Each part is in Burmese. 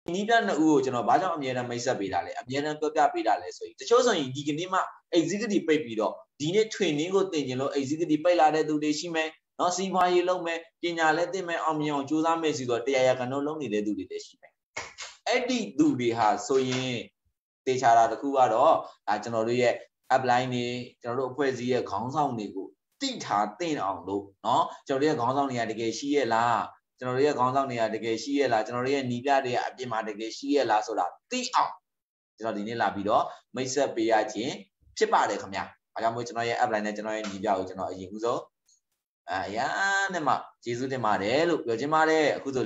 နီးပြနှစ်ဦးကိုကျွန်တော်ဘာကြောင့်အမြဲတမ်းမိတ်ဆက်ပေးတာလဲအမြဲတမ်းပြောပြပေးတာလဲဆိုရင်တချို့ဆိုရင်ဒီကနေ့မှ executive ပိတ်ပြီးတော့ဒီနေ့ training ကိုသင်ကျင်လို့ executive ပိတ်လာတဲ့သူတွေရှိမယ်နော်စီးပွားရေးလုပ်မယ်ပညာလည်းသင်မယ်အောင်မြင်အောင်ကြိုးစားမယ်ဆိုတော့တရားရကန်တော့လုပ်နေတဲ့သူတွေလည်းရှိမယ်အဲ့ဒီသူတွေဟာဆိုရင်တေချာတာတခုကတော့ဒါကျွန်တော်တို့ရဲ့ apply နေကျွန်တော်တို့အဖွဲ့အစည်းရဲ့ခေါင်းဆောင်တွေကိုတိထားတင်အောင်လို့နော်ကျွန်တော်တို့ရဲ့ခေါင်းဆောင်တွေကတကယ်ရှိရဲ့လားကျွန်တော်တို့ရဲ့ခေါင်းဆောင်တွေကတကယ်ရှိရဲ့လားကျွန်တော်တို့ရဲ့ညီပြတွေကအပြင်မှာတကယ်ရှိရဲ့လားဆိုတာသိအောင်ကျွန်တော်ဒီနေ့လာပြီးတော့မိတ်ဆက်ပေးရခြင်းဖြစ်ပါတယ်ခင်ဗျာအားကြောင့်မို့ကျွန်တော်ရဲ့ apply နဲ့ကျွန်တော်ရဲ့ညီပြကိုကျွန်တော်အရင်ဦးဆုံးရာနဲ့မှကျေးဇူးတင်ပါတယ်လို့ပြောချင်ပါတယ်အခုဆို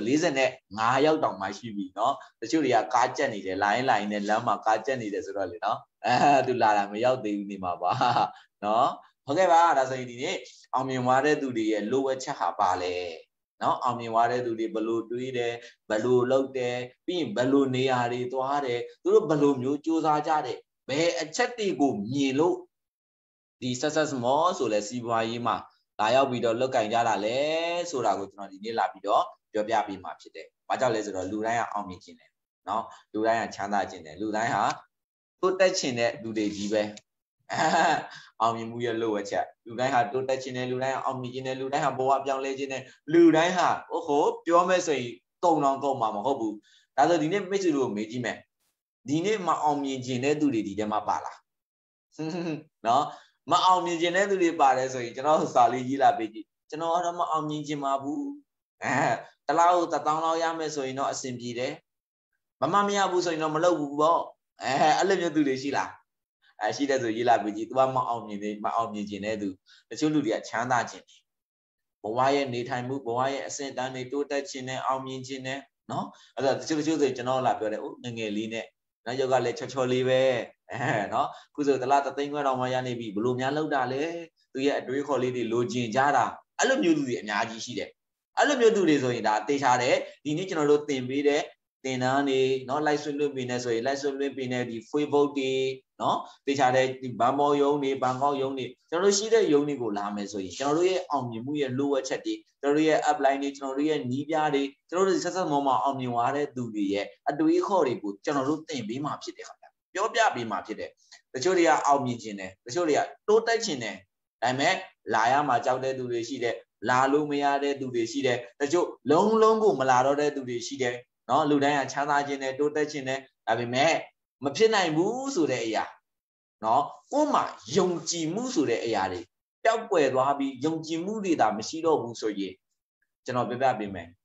45ရောက်တောင်မှရှိပြီเนาะတချို့တွေကကားကြက်နေတယ်လိုင်းနဲ့လမ်းမှာကားကြက်နေတယ်ဆိုတော့လေเนาะသူလာတာမရောက်သေးဘူးနေမှာပါเนาะဟုတ်ကဲ့ပါဒါဆိုရင်ဒီနေ့အောင်မြင်သွားတဲ့သူတွေရဲ့လိုအပ်ချက်ဟာပါလဲเนาะအောင်မြင်သွားတဲ့သူတွေဘယ်လိုတွေးတယ်ဘယ်လိုလုပ်တယ်ပြီးရင်ဘယ်လိုနေရာတွေသွားတယ်သူတို့ဘယ်လိုမျိုးစူးစမ်းကြတယ်ဘယ်အချက်တွေကိုမြင်လို့ဒီ success more ဆိုလဲစီးပွားရေးမှာလာရောက်ပြီးတော့လွတ်ကင်ကြတာလဲဆိုတာကိုကျွန်တော်ဒီနေ့လာပြီးတော့ပြောပြပေးမှာဖြစ်တယ်။ဘာကြောင့်လဲဆိုတော့လူတိုင်းကအောင်မြင်ခြင်းတယ်။နော်လူတိုင်းကချမ်းသာခြင်းတယ်လူတိုင်းဟာတိုးတက်ခြင်းတဲ့လူတွေကြီးပဲ။အောင်မြင်မှုရဲ့လိုအပ်ချက်လူတိုင်းဟာတိုးတက်ခြင်းတယ်လူတိုင်းဟာအောင်မြင်ခြင်းတယ်လူတိုင်းဟာဘဝပြောင်းလဲခြင်းတယ်လူတိုင်းဟာပြောမယ်ဆိုရင်ကုံတော့ကုံမှာမဟုတ်ဘူး။ဒါဆိုဒီနေ့မိတ်ဆွေတို့ကိုမေးကြည့်မယ်။ဒီနေ့မအောင်မြင်ခြင်းတဲ့သူတွေဒီထဲမှာပါလား။နော်မအောင်မြင်ခြင်းတဲ့သူတွေပါတယ်ဆိုရင်ကျွန်တော်စာလေးရေးလာပေးကြည့်ကျွန်တော်တော့မအောင်မြင်ခြင်းပါဘူးတလားကို1000လောက်ရမယ်ဆိုရင်တော့အဆင်ပြေတယ်မရဘူးဆိုရင်တော့မလုပ်ဘူးပေါ့အဲ့လိုမျိုးသူတွေရှိလားရှိတဲ့ဆိုရေးလာပေးကြည့် तू ကမအောင်မြင်ခြင်းတဲ့သူတချို့လူတွေကချမ်းသာခြင်းဘဝရဲ့နေထိုင်မှုဘဝရဲ့အဆင့်တန်းတွေတိုးတက်ခြင်းနဲ့အောင်မြင်ခြင်းနဲ့နော်အဲ့တော့တချို့ဆိုကျွန်တော်လာပြောတယ်ငယ်လေးနဲ့နော်ယောဂလည်းချောလေးပဲနော်ခုဆိုတလား3သိန်းခွဲတောင်မှရနေပြီဘလို့များလောက်တာလဲသူရဲ့အတွေးခေါ်လေးတွေလိုချင်ကြတာအဲ့လိုမျိုးသူတွေအများကြီးရှိတယ်အဲ့လိုမျိုးသူတွေဆိုရင်ဒါတေချာတယ်ဒီနေ့ကျွန်တော်တို့သင်ပေးတဲ့သင်တန်းတွေနော်လိုက်ဆွေးနွေးပေးနေဆိုရင်လိုက်ဆွေးနွေးပေးနေဒီ Facebook တွေနော်တေချာတဲ့ဒီဘန်မော်ယုံတွေဘန်ကောက်ယုံတွေကျွန်တော်တို့ရှိတဲ့ယုံတွေကိုလာမယ်ဆိုရင်ကျွန်တော်တို့ရဲ့အောင်မြင်မှုရဲ့လိုအပ်ချက်တွေကျွန်တော်တို့ရဲ့ upline တွေကျွန်တော်တို့ရဲ့နီးပြားတွေကျွန်တော်တို့ဆက်ဆက်မောမှာအောင်မြင်သွားတဲ့သူတွေရဲ့အတွေးခေါ်တွေကိုကျွန်တော်တို့သင်ပေးမှာဖြစ်တယ်ခင်ဗျာပြောပြပေးမှာဖြစ်တယ်တချို့တွေကအောင်မြင်ခြင်းတယ်တချို့တွေကတိုးတက်ခြင်းတယ်ဒါပေမဲ့လာရမှာကြောက်တဲ့သူတွေရှိတယ်လာလို့မရတဲ့သူတွေရှိတယ်တချို့လုံးကိုမလာတော့တဲ့သူတွေရှိတယ်နော်လူတိုင်းကချမ်းသာခြင်းတယ်တိုးတက်ခြင်းတယ်ဒါပေမဲ့မဖြစ်နိုင်ဘူးဆိုတဲ့အရာနော်ကိုယ်မှာယုံကြည်မှုဆိုတဲ့အရာတွေပျောက်ကွယ်သွားပြီးယုံကြည်မှုတွေသာမရှိတော့ဘူးဆိုရင်ကျွန်တော်ပြပြပေးမယ်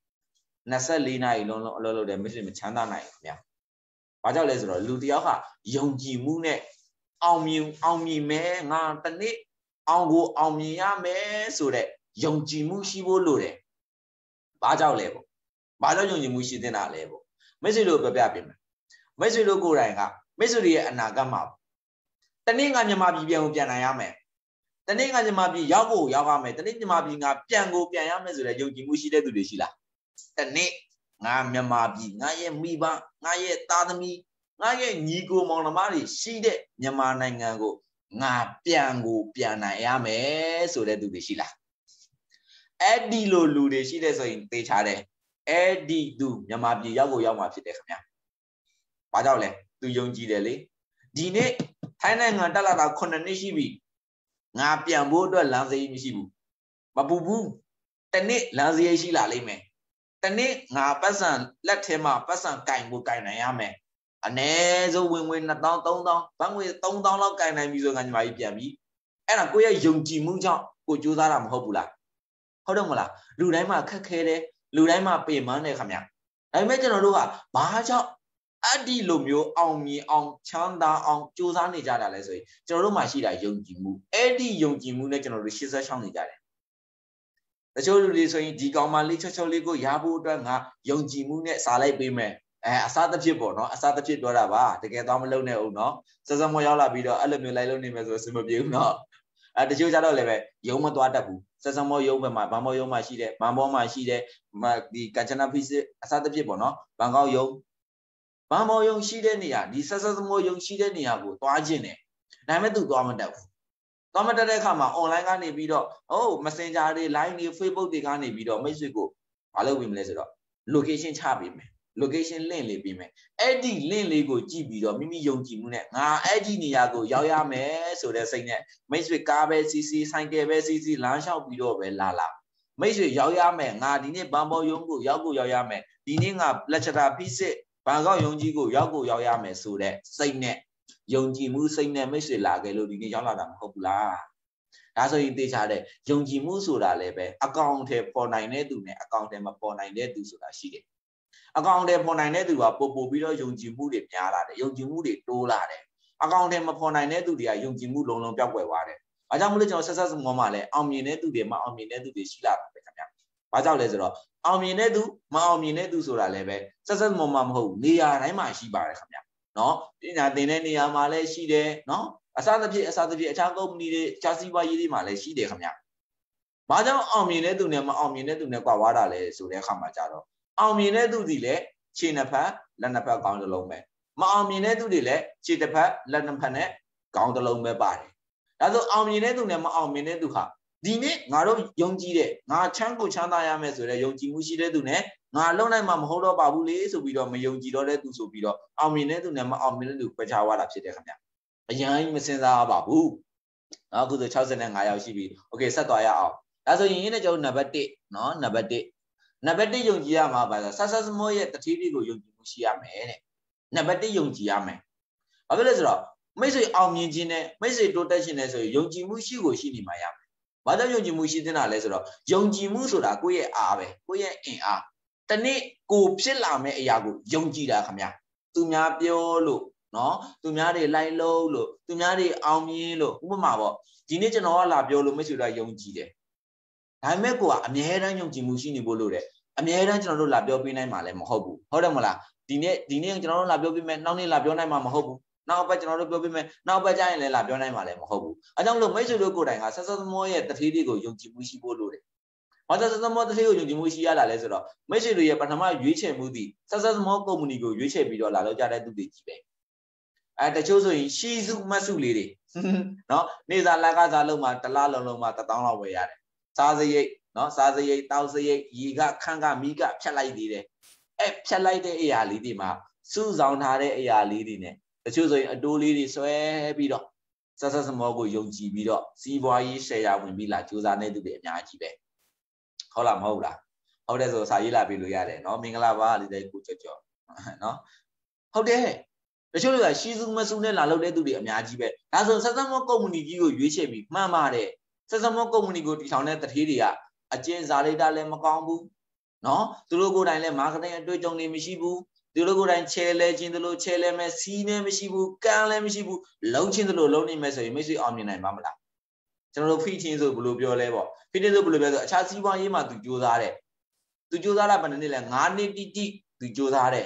24နာရီလုံးအလုပ်လုပ်တယ်မရှိမချမ်းသာနိုင်ဘူးခင်ဗျာဘာကြောင့်လဲဆိုတော့လူတယောက်ကယုံကြည်မှုနဲ့အောင်မြင်မယ်ငါတနေ့အောင်မြင်ရမယ်ဆိုတဲ့ယုံကြည်မှုရှိဖို့လိုတယ်ဘာကြောင့်လဲပေါ့ဘာလို့ယုံကြည်မှုရှိတဲ့နာလဲပေါ့မိတ်ဆွေတို့ပြောပြပေးမယ်မိတ်ဆွေတို့ကိုယ်တိုင်ကမိတ်ဆွေတွေရဲ့အနာဂတ်မှာတနေ့ငါမြန်မာပြည်ပြန်နိုင်ရမယ်တနေ့ငါမြန်မာပြည်ရောက်ရမယ်တနေ့မြန်မာပြည်ငါပြန်ရမယ်ဆိုတဲ့ယုံကြည်မှုရှိတဲ့သူတွေရှိလားတနေ့ငါမြန်မာပြည်ငါရဲ့မိဘငါရဲ့သားသမီးငါရဲ့ညီကိုမောင်နှမတွေရှိတဲ့မြန်မာနိုင်ငံကိုငါပြန်နိုင်ရမယ်ဆိုတဲ့သူတွေရှိလားအဲ့ဒီလိုလူတွေရှိတဲ့ဆိုရင်သေချာတယ်အဲ့ဒီသူမြန်မာပြည်ရောက်မှာဖြစ်တယ်ခင်ဗျာဘာကြောင့်လဲသူယုံကြည်တယ်လေဒီနေ့ထိုင်းနိုင်ငံတက်လာတာ9နှစ်ရှိပြီငါပြန်ဖို့အတွက်လမ်းစရိတ်မရှိဘူးမပူဘူးတနေ့လမ်းစရိတ်ရှိလာလိမ့်မယ်တနေ့ငါပတ်စံလက်ထဲမှာပတ်စံကင်နိုင်ရမယ်အနည်းဆုံးဝင်2000 3000ဘတ်ငွေ3000လောက်ကင်နိုင်ပြီဆိုငါညီမကြီးပြန်ပြီအဲ့ဒါကိုယ့်ရဲ့ယုံကြည်မှုကြောင့်ကိုကြိုးစားတာမဟုတ်ဘူးလားဟုတ်တယ်မလားလူတိုင်းမှာခက်ခဲတယ်လူတိုင်းမှာပေမန်းတယ်ခင်ဗျာဒါပေမဲ့ကျွန်တော်တို့ကဘာကြောင့်အဲ့ဒီလိုမျိုးအောင်မြင်အောင်ချမ်းသာအောင်ကြိုးစားနေကြတာလဲဆိုရင်ကျွန်တော်တို့မှာရှိတာယုံကြည်မှုအဲ့ဒီယုံကြည်မှုနဲ့ကျွန်တော်တို့ရှေ့ဆက်ရှောင်းနေကြတယ်တချို့လူတွေဆိုရင်ဒီကောင်မလေးချောလေးကိုရဖို့အတွက်ငါယုံကြည်မှုနဲ့စားလိုက်ပေးမယ်အစားတစ်ဖြစ်ပေါ့နော်အစားတစ်ဖြစ်ပြောတာပါတကယ်တော့မလုံနဲ့ဦးနော်စစမောရောက်လာပြီးတော့အဲ့လိုမျိုးလိုက်လို့နေမယ်ဆိုအဆင်မပြေဘူးနော်တချို့ကြတော့လည်းပဲယုံမသွားတတ်ဘူးစစမောယုံဘက်မှာဘာမောယုံမှာရှိတယ်ဘာမောမှာရှိတယ်ဒီကချနာဖိစစ်အစားတစ်ဖြစ်ပေါ့နော်ဘန်ကောက်ယုံဘာမောယုံရှိတဲ့နေရာဒီစစမောယုံရှိတဲ့နေရာကိုသွားခြင်းတယ်ဒါပေမဲ့သူသွားမတတ်ဘူးသွားမတတ်တဲ့အခါမှာ online ကနေပြီးတော့Messenger တွေ Line တွေ Facebook တွေကနေပြီးတော့မိတ်ဆွေကိုမလုပ်ပြီမလဲဆိုတော့ location ချပေးမယ် location link လေးပြီးမယ်အဲ့ဒီ link လေးကိုကြည့်ပြီးတော့မိမိယုံကြည်မှုနဲ့ငါအဲ့ဒီနေရာကိုရောက်ရမယ်ဆိုတဲ့စိတ်နဲ့မိတ်ဆွေကားပဲစီးစီးဆိုင်ကယ်ပဲစီးစီးလမ်းလျှောက်ပြီးတော့ပဲလာမိတ်ဆွေရောက်ရမယ်ငါဒီနေ့ဘန်ဘော်ယုံကိုရောက်ရမယ်ဒီနေ့ငါလက်ချက်တာဖိစစ်ဘန်ကောက်ယုံကြီးကိုရောက်ရမယ်ဆိုတဲ့စိတ်နဲ့ယုံကြည်မှုစိတ်နဲ့မိတ်ဆွေလာခဲ့လို့ဒီနေ့ရောက်လာတာမဟုတ်ဘူးလားဒါဆိုရင်သိချတဲ့ယုံကြည်မှုဆိုတာလည်းပဲအကောင့်ထဲပေါ်နိုင်တဲ့သူနဲ့အကောင့်ထဲမပေါ်နိုင်တဲ့သူဆိုတာရှိတယ်အကောင့်ထဲပေါ်နိုင်တဲ့သူကပို့ပြီးတော့ယုံကြည်မှုတွေများလာတယ်ယုံကြည်မှုတွေတိုးလာတယ်အကောင့်ထဲမပေါ်နိုင်တဲ့သူတွေကယုံကြည်မှုလုံးလုံးပျောက်ကွယ်သွားတယ်ဘာကြောင့်မလို့ကျွန်တော်ဆက်မောမှာလဲအောင်မြင်တဲ့သူတွေမအောင်မြင်တဲ့သူတွေရှိလာတာပဲခင်ဗျဘာကြောင့်လဲဆိုတော့အောင်မြင်တဲ့သူမအောင်မြင်တဲ့သူဆိုတာလည်းပဲဆက်မောမှာမဟုတ်နေရာတိုင်းမှာရှိပါတယ်ခင်ဗျနော်ပညာသင်တဲ့နေရာမှာလည်းရှိတယ်နော်အစားသဖြင့်အခြားကုမ္ပဏီတွေအခြားစီးပွားရေးတွေမှာလည်းရှိတယ်ခင်ဗျဘာကြောင့်အောင်မြင်တဲ့သူနဲ့မအောင်မြင်တဲ့သူနဲ့ကွာဝါတာလဲဆိုတဲ့အခါမှာကြတော့အောင်မြင်တဲ့သူတွေလည်းခြေနှစ်ဖက်လက်နှစ်ဖက်ကောင်းတစ်လုံးပဲမအောင်မြင်တဲ့သူတွေလည်းခြေတစ်ဖက်လက်နှစ်ဖက်နဲ့ကောင်းတစ်လုံးပဲပါတယ်ဒါဆိုအောင်မြင်တဲ့သူနဲ့မအောင်မြင်တဲ့သူဟာဒီနေ့ငါတို့ယုံကြည်တဲ့ငါချမ်းကိုချမ်းသာရမယ်ဆိုတဲ့ယုံကြည်မှုရှိတဲ့သူနဲ့ငါလုံးနိုင်မှာမဟုတ်တော့ပါဘူးလေဆိုပြီးတော့မယုံကြည်တော့တဲ့သူဆိုပြီးတော့အောင်မြင်တဲ့သူနဲ့မအောင်မြင်တဲ့သူခွဲခြားသွားတာဖြစ်တယ်ခင်ဗျအရင်မစင်စားပါဘူးနော်အခုဆို65ရောက်ရှိပြီโอเคဆက်သွားရအောင်ဒါဆိုရင်လည်းကျွန်တော်နံပါတ်1နော်နံပါတ်1ယုံကြည်ရမှာပါဆိုဆက်စမောရဲ့တတိတိကိုယုံကြည်မှုရှိရမယ်တဲ့နံပါတ်1ယုံကြည်ရမယ်ဘာဖြစ်လဲဆိုတော့မိတ်ဆွေအောင်မြင်ခြင်းနဲ့မိတ်ဆွေတိုးတက်ခြင်းနဲ့ဆိုရင်ယုံကြည်မှုရှိနေမှာရမယ်ဘာကြောင့်ယုံကြည်မှုရှိသင့်တာလဲဆိုတော့ယုံကြည်မှုဆိုတာကိုယ့်ရဲ့အားပဲကိုယ့်ရဲ့အင်အားတနေ့ကိုဖြစ်လာမယ့်အရာကိုယုံကြည်တာခင်ဗျသူများပြောလို့နော်သူများတွေလိုက်လို့သူများတွေအောင်မြင်လို့ဥပမာပေါ့ဒီနေ့ကျွန်တော်ကလာပြောလို့မိတ်ဆွေတို့ယုံကြည်တယ်ဒါပေမဲ့ကိုကအမြဲတမ်းယုံကြည်မှုရှိနေဖို့လို့တဲ့အမြဲတမ်းကျွန်တော်တို့လာပြောပေးနိုင်မှာလည်းမဟုတ်ဘူးဟုတ်တယ်မလားဒီနေ့ကျွန်တော်တို့လာပြောပေးမယ်နောက်နေ့လာပြောနိုင်မှာမဟုတ်ဘူးနောက်ဘက်ကျွန်တော်တို့ပြောပေးမယ်နောက်ဘက်ကျရင်လည်းလာပြောနိုင်မှာလည်းမဟုတ်ဘူးအဲကြောင့်မလို့မိတ်ဆွေတို့ကိုယ်တိုင်ကဆက်သမောရဲ့တတိတိကိုယုံကြည်မှုရှိဖို့လို့တယ်ဘာသာဆက်သမောတတိကိုယုံကြည်မှုရှိရတာလဲဆိုတော့မိတ်ဆွေတို့ရဲ့ပထမရွေးချယ်မှုသည်ဆက်သမောကုမ္ပဏီကိုရွေးချယ်ပြီးတော့လာတော့ကြတဲ့သူတွေကြီးပဲတချို့ဆိုရင်ရှီစုမတ်စုလေးတွေနော်နေစာလက်ကစားလုံးမှာတစ်လားလုံးမှာ1000လောက်ဝယ်ရတယ်စားစရိတ်နော်စားစရိတ်တောက်စရိတ်ရေကခန့်ကမီးကဖြတ်လိုက်သေးတယ်ဖြတ်လိုက်တဲ့အရာလေးတွေမှာစုဆောင်ထားတဲ့အရာလေးတွေ ਨੇ တချို့ဆိုရင်အတိုးလေးတွေဆွဲပြီးတော့ဆက်စမောကိုယုံကြည်ပြီးတော့စီးပွားရေးရှယ်ယာဝင်ပြီးလာစူးစမ်းနေသူတွေအများကြီးပဲဟုတ်လားမဟုတ်လားဟုတ်တယ်ဆိုစာရေးလာပြီးလို့ရတယ်နော်မင်္ဂလာပါလေးတဲ့ကိုကြောနော်ဟုတ်တယ်တချို့တွေကရှီစုမစုနဲ့လာလုပ်တဲ့သူတွေအများကြီးပဲဒါဆိုဆက်စမောကုမ္ပဏီကြီးကိုရွေးချယ်ပြီးမှန်ပါတယ်ဆက်စမောကုမ္ပဏီကိုတည်ထောင်တဲ့တထေးတွေကအကျဉ်းစားလိုက်တာလည်းမကောင်းဘူးနော်သူတို့ကိုယ်တိုင်လည်းမာကတင်အတွေ့အကြုံတွေမရှိဘူးသူတို့ကိုယ်တိုင်ချဲလဲခြင်းတို့ချဲလဲမဲ့စီးနေမရှိဘူးကန်းလည်းမရှိဘူးလုံးချင်းတို့လုံးနေမဲ့ဆိုရင်မိတ်ဆွေအောင်မြင်နိုင်ပါမလားကျွန်တော်တို့ဖိချင်းဆိုဘယ်လိုပြောလဲပေါ့ဖိချင်းဆိုဘယ်လိုပြောဆိုအခြားစီးပွားရေးမှာသူကြိုးစားတယ်သူကြိုးစားတာဘယ်နှစ်လဲ9နှစ်တိတိသူကြိုးစားတယ်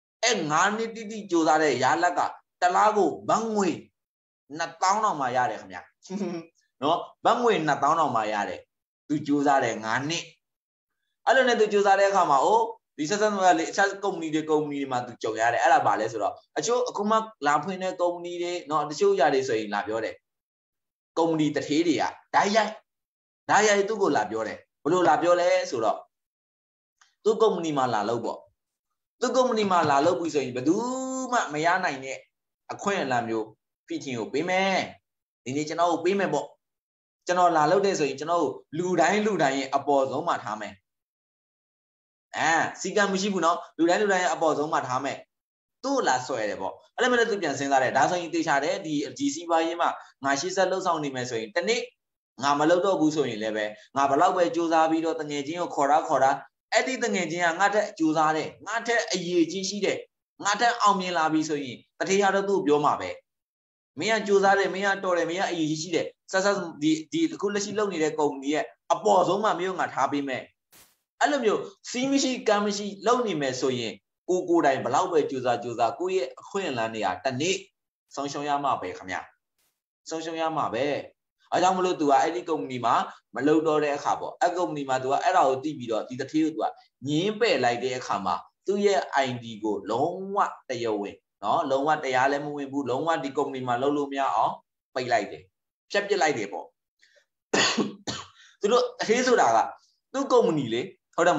9နှစ်တိတိကြိုးစားတဲ့ရလက်ကတလားကိုဘတ်ငွေ2000တောင်မှရတယ်ခင်ဗျာနော်ဘတ်ငွေ2000တောင်မှရတယ်သူကြိုးစားတယ်9နှစ်အဲ့လိုနဲ့သူကြိုးစားတဲ့အခါမှာဒီဆက်ဆက်မှာလေအခြားကုမ္ပဏီတွေမှာသူကြုံရတယ်အဲ့ဒါပါလဲဆိုတော့အချို့အခုမှလာဖွင့်တဲ့ကုမ္ပဏီတွေเนาะတချို့ຢာတွေဆိုရင်လာပြောတယ်ကုမ္ပဏီတထေးတွေကဓာတ်ရိုက်သူ့ကိုလာပြောတယ်ဘလို့လာပြောလဲဆိုတော့သူ့ကုမ္ပဏီမှာလာလို့ပေါ့သူ့ကုမ္ပဏီမှာလာလို့ပြီးဆိုရင်ဘယ်သူမှမရနိုင်တဲ့အခွင့်အလမ်းမျိုးဖိချင်းကိုပေးမယ်ဒီနေ့ကျွန်တော်ကိုပေးမယ်ပေါ့ကျွန်တော်လာလို့တဲ့ဆိုရင်ကျွန်တော်လူတိုင်းရဲ့အပေါ်ဆုံးမှာထားမယ်စီကံမရှိဘူးเนาะလူတိုင်းရဲ့အပေါ်ဆုံးမှာထားမယ်သူ့လာဆွဲတယ်ပေါ့အဲ့လိုမျိုးသူပြန်စဉ်းစားတယ်ဒါဆိုရင်သိချတယ်ဒီစီးပွားရေးမှာငါရှေ့ဆက်လှုပ်ဆောင်နေမယ်ဆိုရင်တနေ့ငါမလှုပ်တော့ဘူးဆိုရင်လည်းပဲငါဘလောက်ပဲစူးစမ်းပြီးတော့တငယ်ချင်းကိုခေါ်တာအဲ့ဒီတငယ်ချင်းကငါထက်စူးစမ်းတယ်ငါထက်အရေးကြီးရှိတယ်ငါထက်အောင်မြင်လာပြီဆိုရင်တထေးရတော့သူ့ပြောမှာပဲမင်းကစူးစမ်းတယ်မင်းကတော်တယ်မင်းကအရေးကြီးရှိတယ်ဆက်ဒီအခုလက်ရှိလုပ်နေတဲ့ကုမ္ပဏီရဲ့အပေါ်ဆုံးမှာမျိုးငါထားပေးမယ်အဲ့လိုမျိုးစီးမရှိကမ်းမရှိလုပ်နေမယ်ဆိုရင်ကိုယ်တိုင်ဘလောက်ပဲကြိုးစားကိုယ့်ရဲ့အခွင့်အလမ်းတွေကတနေ့ဆုံးရှုံးရမှာပဲခင်ဗျဆုံးရှုံးရမှာပဲအားကြောင့်မလို့ तू ကအဲ့ဒီကုမ္ပဏီမှာမလုပ်တော့တဲ့အခါပေါ့အဲ့ကုမ္ပဏီမှာ तू ကအဲ့ဒါကိုသိပြီးတော့ဒီတထေးကို तू ကညင်းပယ်လိုက်တဲ့အခါမှာသူ့ရဲ့ ID ကိုလုံးဝတရားဝင်နော်လုံးဝတရားလည်းမဝင်ဘူးလုံးဝဒီကုမ္ပဏီမှာလုပ်လို့မရအောင်ပိတ်လိုက်တယ်ဖြတ်ပစ်လိုက်တယ်ပေါ့သူတို့အသေးဆိုတာကသူ့ကုမ္ပဏီလေဟုတ်တယ်မလား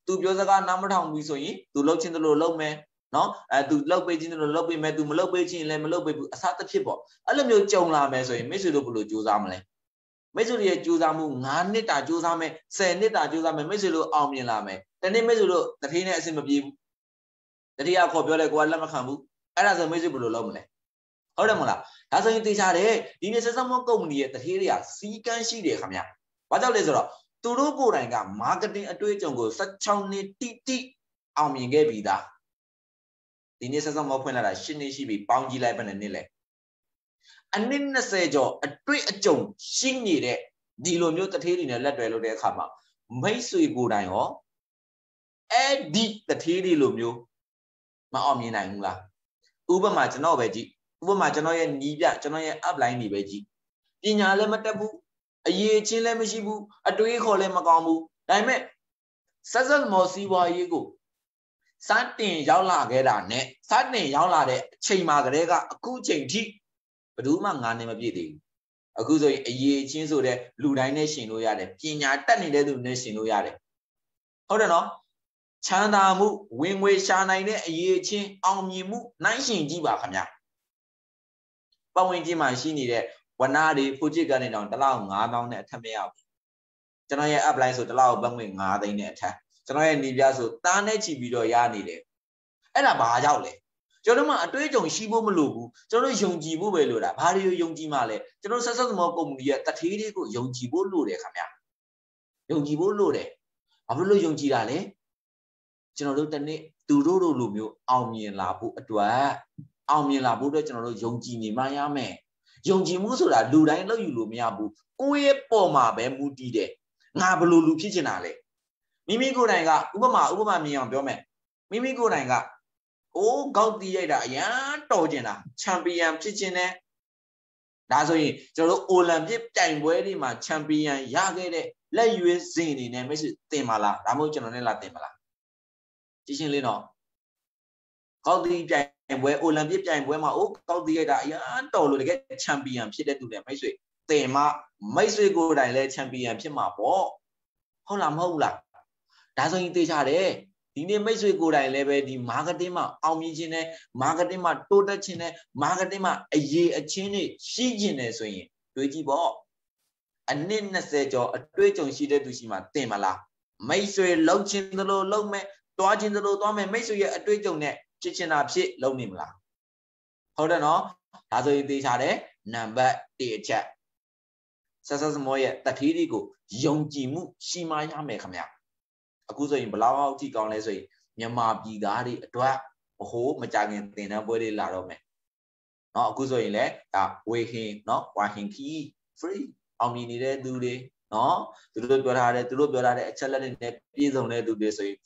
သူပြောစကားနားမထောင်ဘူးဆိုရင် तू လှုပ်ချင်းတို့လှုပ်မယ်နော်तू လှုပ်ပေးချင်းတို့လှုပ်ပေးမယ် तू မလှုပ်ပေးချင်းလည်းမလှုပ်ပေးဘူးအစတစ်ဖြစ်ပေါ့အဲ့လိုမျိုးကြုံလာမယ်ဆိုရင်မိတ်ဆွေတို့ဘယ်လိုကြိုးစားမလဲမိတ်ဆွေတို့ရဲ့ကြိုးစားမှု9နှစ်တာကြိုးစားမယ်10နှစ်တာကြိုးစားမယ်မိတ်ဆွေတို့အောင်မြင်လာမယ်တနေ့မိတ်ဆွေတို့တထေးနဲ့အဆင်မပြေဘူးတတိယခေါ်ပြောလဲကိုကလက်မခံဘူးအဲ့ဒါဆိုမိတ်ဆွေဘယ်လိုလုပ်မလဲဟုတ်တယ်မလားဒါဆိုရင်သိချတယ်ဒီနေ့ဆက်စပ်မောကုမ္ပဏီရဲ့တထေးတွေကစီကန်းရှိတယ်ခင်ဗျာဘာကြောင့်လဲဆိုတော့သူတို့ကိုယ်တိုင်ကမားကတင်အတွေ့အကြုံကို16နှစ်တိအောင်မြင်ခဲ့ပြီးသားဒီနေ့ဆက်စပ်မောဖွင့်လာတာ10နှစ်ရှိပြီပေါင်းကြည့်လိုက်ဘယ်နှစ်လဲအနည်း20ကျော်အတွေ့အကြုံရှိနေတဲ့ဒီလိုမျိုးတထေးတွေနဲ့လက်တွဲလုပ်တဲ့အခါမှာမိတ်ဆွေကိုယ်တိုင်ရောအဲ့ဒီတထေးတွေလိုမျိုးမအောင်မြင်နိုင်ဘူးလားဥပမာကျွန်တော်ပဲကြည့်ဥပမာကျွန်တော်ရဲ့ညီးပြကျွန်တော်ရဲ့ upline တွေပဲကြည့်ပညာလည်းမတက်ဘူးအရေးချင်းလည်းမရှိဘူးအတွေးခေါ်လည်းမကောင်းဘူးဒါပေမဲ့ဆက်ဆက်မော်စီဝါရေးကိုစတင်ရောက်လာခဲ့တာနဲ့စတင်ရောက်လာတဲ့အချိန်မှာကတည်းကအခုချိန်ထိဘယ်သူမှ9နှစ်မပြည့်သေးဘူးအခုဆိုရင်အရေးချင်းဆိုတဲ့လူတိုင်းနဲ့ရှင်လို့ရတယ်ပညာတက်နေတဲ့သူနဲ့ရှင်လို့ရတယ်ဟုတ်တယ်နော်ချမ်းသာမှုဝင်ငွေရှာနိုင်တဲ့အရေးချင်းအောင်မြင်မှုနိုင်ရှင်ကြည့်ပါခင်ဗျာပတ်ဝန်းကျင်မှာရှိနေတဲ့ဝနာတွေဖိုချစ်ကနေတောင်တစ်လောက်9000နဲ့အထက်မရဘူးကျွန်တော်ရဲ့ upline ဆိုတစ်လောက်ပတ်ငွေ9သိန်းနဲ့အထက်ကျွန်တော်ရဲ့နေပြဆိုတားနဲ့ချီပြီးတော့ရနေတယ်အဲ့ဒါဘာကြောင့်လဲကျွန်တော်တို့မှအတွေ့အကြုံရှိဖို့မလိုဘူးကျွန်တော်တို့ယုံကြည်ဖို့ပဲလိုတာဘာတွေယုံကြည်မှလဲကျွန်တော်ဆက်ဆက်သမောကုမ္ပဏီရဲ့တထေးတွေကိုယုံကြည်ဖို့လိုတယ်ခင်ဗျာယုံကြည်ဖို့လိုတယ်ဘာဖြစ်လို့ယုံကြည်တာလဲကျွန်တော်တို့တနေ့သူတို့လိုမျိုးအောင်မြင်လာဖို့အတွက်အောင်မြင်လာဖို့အတွက်ကျွန်တော်တို့ယုံကြည်နေမှရမယ်ယုံကြည်မှုဆိုတာလူတိုင်းလောက်ယူလို့မရဘူးကိုယ့်ရဲ့ပေါ်မှာပဲမူတည်တယ်ငါဘယ်လိုလူဖြစ်ချင်တာလဲမိမိကိုယ်တိုင်ကဥပမာမြင်အောင်ပြောမယ်မိမိကိုယ်တိုင်ကအိုးကောက်တီးရိုက်တာအရန်တော်ကျင်တာချန်ပီယံဖြစ်ချင်တယ်ဒါဆိုရင်ကျွန်တော်တို့အိုလံပစ်တိုင်ပွဲတွေမှာချန်ပီယံရခဲ့တဲ့လက်ရွေးစင်တွေနဲ့မိတ်ဆွေတင်ပါလားဒါမှမဟုတ်ကျွန်တော်နဲ့လာတင်ပါလားကြည့်ရှင်းလေးတော့ကောက်တီးပြိုင်ပွဲအိုလံပစ်ပြိုင်ပွဲမှာအိုးကောက်တီးရိုက်တာအရန်တော်လို့တကယ်ချန်ပီယံဖြစ်တဲ့သူတွေမိတ်ဆွေတင်မမိတ်ဆွေကိုယ်တိုင်လည်းချန်ပီယံဖြစ်မှာပေါ့ဟုတ်လားမဟုတ်လားဒါဆိုရင်သိချတယ်ဒီနေ့မိတ်ဆွေကိုယ်တိုင်လည်းပဲဒီ marketing မှာအောင်မြင်ခြင်းနဲ့ marketing မှာတိုးတက်ခြင်းနဲ့ marketing မှာအရေးအချင်းတွေရှိခြင်းနဲ့ဆိုရင်တွေးကြည့်ပေါ့အနည်း20ကျော်အတွေ့အကြုံရှိတဲ့သူရှိမှတင်မလားမိတ်ဆွေလှုပ်ခြင်းသလိုလှုပ်မယ်တွားခြင်းသလိုတွားမယ်မိတ်ဆွေရဲ့အတွေ့အကြုံနဲ့ဖြစ်ချင်တာဖြစ်လုပ်နေမလားဟုတ်တယ်နော်ဒါဆိုရင်သိချတယ်နံပါတ်1အချက်ဆက်ဆက်စမောရဲ့တတိတွေကိုယုံကြည်မှုရှိမှရမယ်ခင်ဗျာအခုဆိုရင်ဘလောက်အထိကောင်းလဲဆိုရင်မြန်မာပြည်သားတွေအတွက်ဟိုမကြခင်သင်တန်းပွဲတွေလာတော့မယ်เนาะအခုဆိုရင်လည်းဒါဝေဟင်เนาะဝါဟင်ခီ free အောင်မြင်နေတဲ့သူတွေเนาะသူတို့ပြောထားတဲ့အချက်လက်တွေနဲ့ပြည့်စုံတဲ့သူတွေဆိုရင်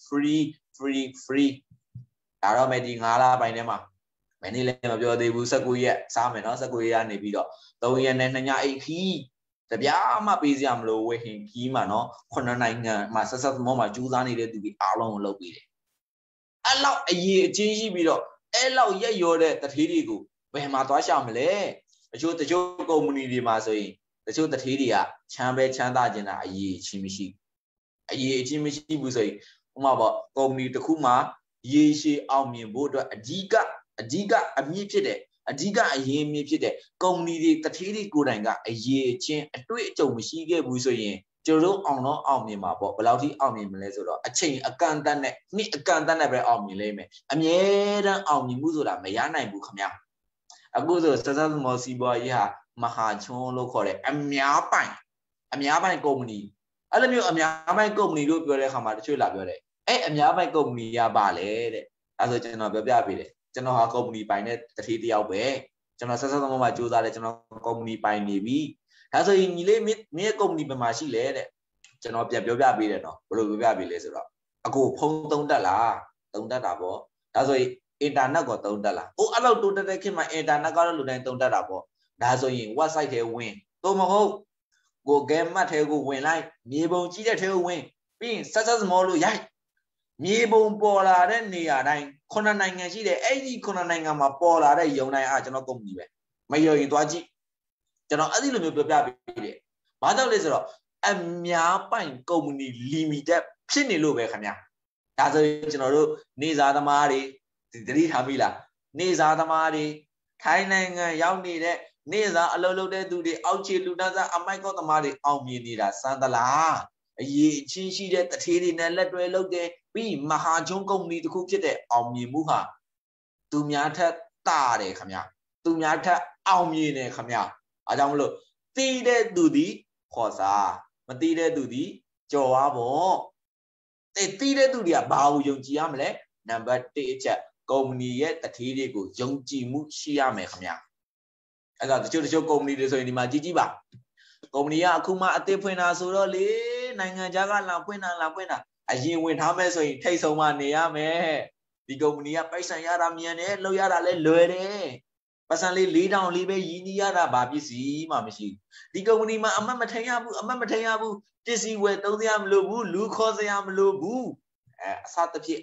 free ဒါတော့မယ်ဒီ9လပိုင်းထဲမှာမနေ့လည်းမပြောသေးဘူး19ရက်စားမယ်เนาะ19ရက်ကနေပြီးတော့3ရက်နဲ့2ညအိတ်ခီတပြားမှပေးစရာမလိုဝေဟင်ခီးမှာเนาะ9နိုင်ငံမှာဆက်ဆက်မောမှာကျူးစားနေတဲ့သူတွေအားလုံးကိုလုပ်ပေးတယ်အဲ့လောက်အရေးအချင်းရှိပြီးတော့အဲ့လောက်ရက်ရောတဲ့တထေးတွေကိုဘယ်မှာသွားရှာမလဲတချို့ကုမ္ပဏီတွေမှာဆိုရင်တချို့တထေးတွေကချမ်းသာကျင်တာအရေးအချင်းမရှိဘူးဆိုရင်ဥပမာပေါ့ကုမ္ပဏီတစ်ခုမှာရေရှည်အောင်မြင်ဖို့အတွက်အဓိကအမြင့်ဖြစ်တဲ့အဓိကအရေးအမြင့်ဖြစ်တဲ့ကုမ္ပဏီတွေတထေးတွေကိုယ်တိုင်ကအရေးချင်းအတွေ့အကြုံမရှိခဲ့ဘူးဆိုရင်ကျွန်တော်တို့အောင်မြင်မှာပေါ့ဘယ်လောက်ထိအောင်မြင်မလဲဆိုတော့အချိန်အကန့်အသတ်နဲ့နှစ်အကန့်အသတ်နဲ့ပဲအောင်မြင်လိမ့်မယ်အမြဲတမ်းအောင်မြင်မှုဆိုတာမရနိုင်ဘူးခင်ဗျာအခုဆိုဆက်ဆက်မော်စီဘော်ကြီးဟာမဟာချွန်းလို့ခေါ်တဲ့အများပိုင်ကုမ္ပဏီအဲ့လိုမျိုးအများပိုင်ကုမ္ပဏီလို့ပြောတဲ့အခါမှာတချို့လာပြောတယ်အဲ့အများပိုင်ကုမ္ပဏီကပါလေတဲ့ဒါဆိုကျွန်တော်ပြောပြပေးတယ်ကျွန်တော်ဟာကုမ္ပဏီပိုင်တဲ့တထေးတယောက်ပဲကျွန်တော်ဆက်ဆက်မော်မှာစူးစမ်းတယ်ကျွန်တော်ကုမ္ပဏီပိုင်နေပြီဒါဆိုရင်ညီလေးမင်းကုမ္ပဏီဘယ်မှာရှိလဲတဲ့ကျွန်တော်ပြန်ပြောပြပေးတယ်နော်ဘယ်လိုပြောပြပေးလဲဆိုတော့အခုဖုန်းသုံးတက်လားသုံးတက်တာပေါ့ဒါဆိုရင်အင်တာနက်ကိုသုံးတက်လားအဲ့လောက်တိုးတက်တဲ့ခေတ်မှာအင်တာနက်ကတော့လူတိုင်းသုံးတက်တာပေါ့ဒါဆိုရင် website ထဲဝင်သို့မဟုတ်ကို game map ထဲကိုဝင်လိုက်မြေပုံကြီးတဲ့ထဲကိုဝင်ပြီးရင် success small လို့ရိုက်မြေပုံပေါ်လာတဲ့နေရာတိုင်း9နိုင်ငံရှိတယ်အဲ့ဒီ9နိုင်ငံမှာပေါ်လာတဲ့ယုံတိုင်းကျွန်တော်ကုမ္ပဏီပဲမယုံရင်သွားကြည့်ကျွန်တော်အဲ့ဒီလိုမျိုးပြောပြပေးတယ်ဘာကြောင့်လဲဆိုတော့အများပိုင်ကုမ္ပဏီ limited ဖြစ်နေလို့ပဲခင်ဗျာဒါဆိုရင်ကျွန်တော်တို့နေစာသမားတွေသတိထားပြီလားနေစာသမားတွေထိုင်းနိုင်ငံရောက်နေတဲ့နေစာအလုပ်လုပ်တဲ့သူတွေအောက်ခြေလူတန်းစားအမိုက်ကောသမားတွေအောင်မြင်နေတာစမ်းသလားအရေးအချင်းရှိတဲ့တထေးတွေနဲ့လက်တွဲလုပ်တဲ့ပြီးမဟာချုံကုမ္ပဏီတစ်ခုဖြစ်တဲ့အောင်မြင်မှုဟာသူများထက်တာတယ်ခင်ဗျာသူများထက်အောင်မြင်တယ်ခင်ဗျာအားကြောင့်မလို့တီးတဲ့သူဒီခေါ်စားမတီးတဲ့သူဒီကြော်သွားပေါ့တီးတဲ့သူတွေကဘာကိုယုံကြည်ရမလဲနံပါတ်1အချက်ကုမ္ပဏီရဲ့တထေးတွေကိုယုံကြည်မှုရှိရမယ်ခင်ဗျာအဲ့ဒါတချို့ကုမ္ပဏီတွေဆိုရင်ဒီမှာကြည့်ပါကုမ္ပဏီကအခုမှအသစ်ဖွင့်တာဆိုတော့လေနိုင်ငံခြားကလာဖွင့်တာအရင်ဝင်ထားမယ်ဆိုရင်ထိတ်ဆုံးမှနေရမယ်ဒီကုမ္ပဏီကပိုက်ဆံရတာမြန်တယ်လောက်ရတာလဲလွယ်တယ်ပတ်စံလေး4000လေးပဲရင်းနှီးရတာဘာပစ္စည်းမှမရှိဒီကုမ္ပဏီမှာအမှတ်မထင်ရဘူးပစ္စည်းဝယ်သုံးစရာမလိုဘူးလူခေါ်စရာမလိုဘူးအစတစ်ဖြစ်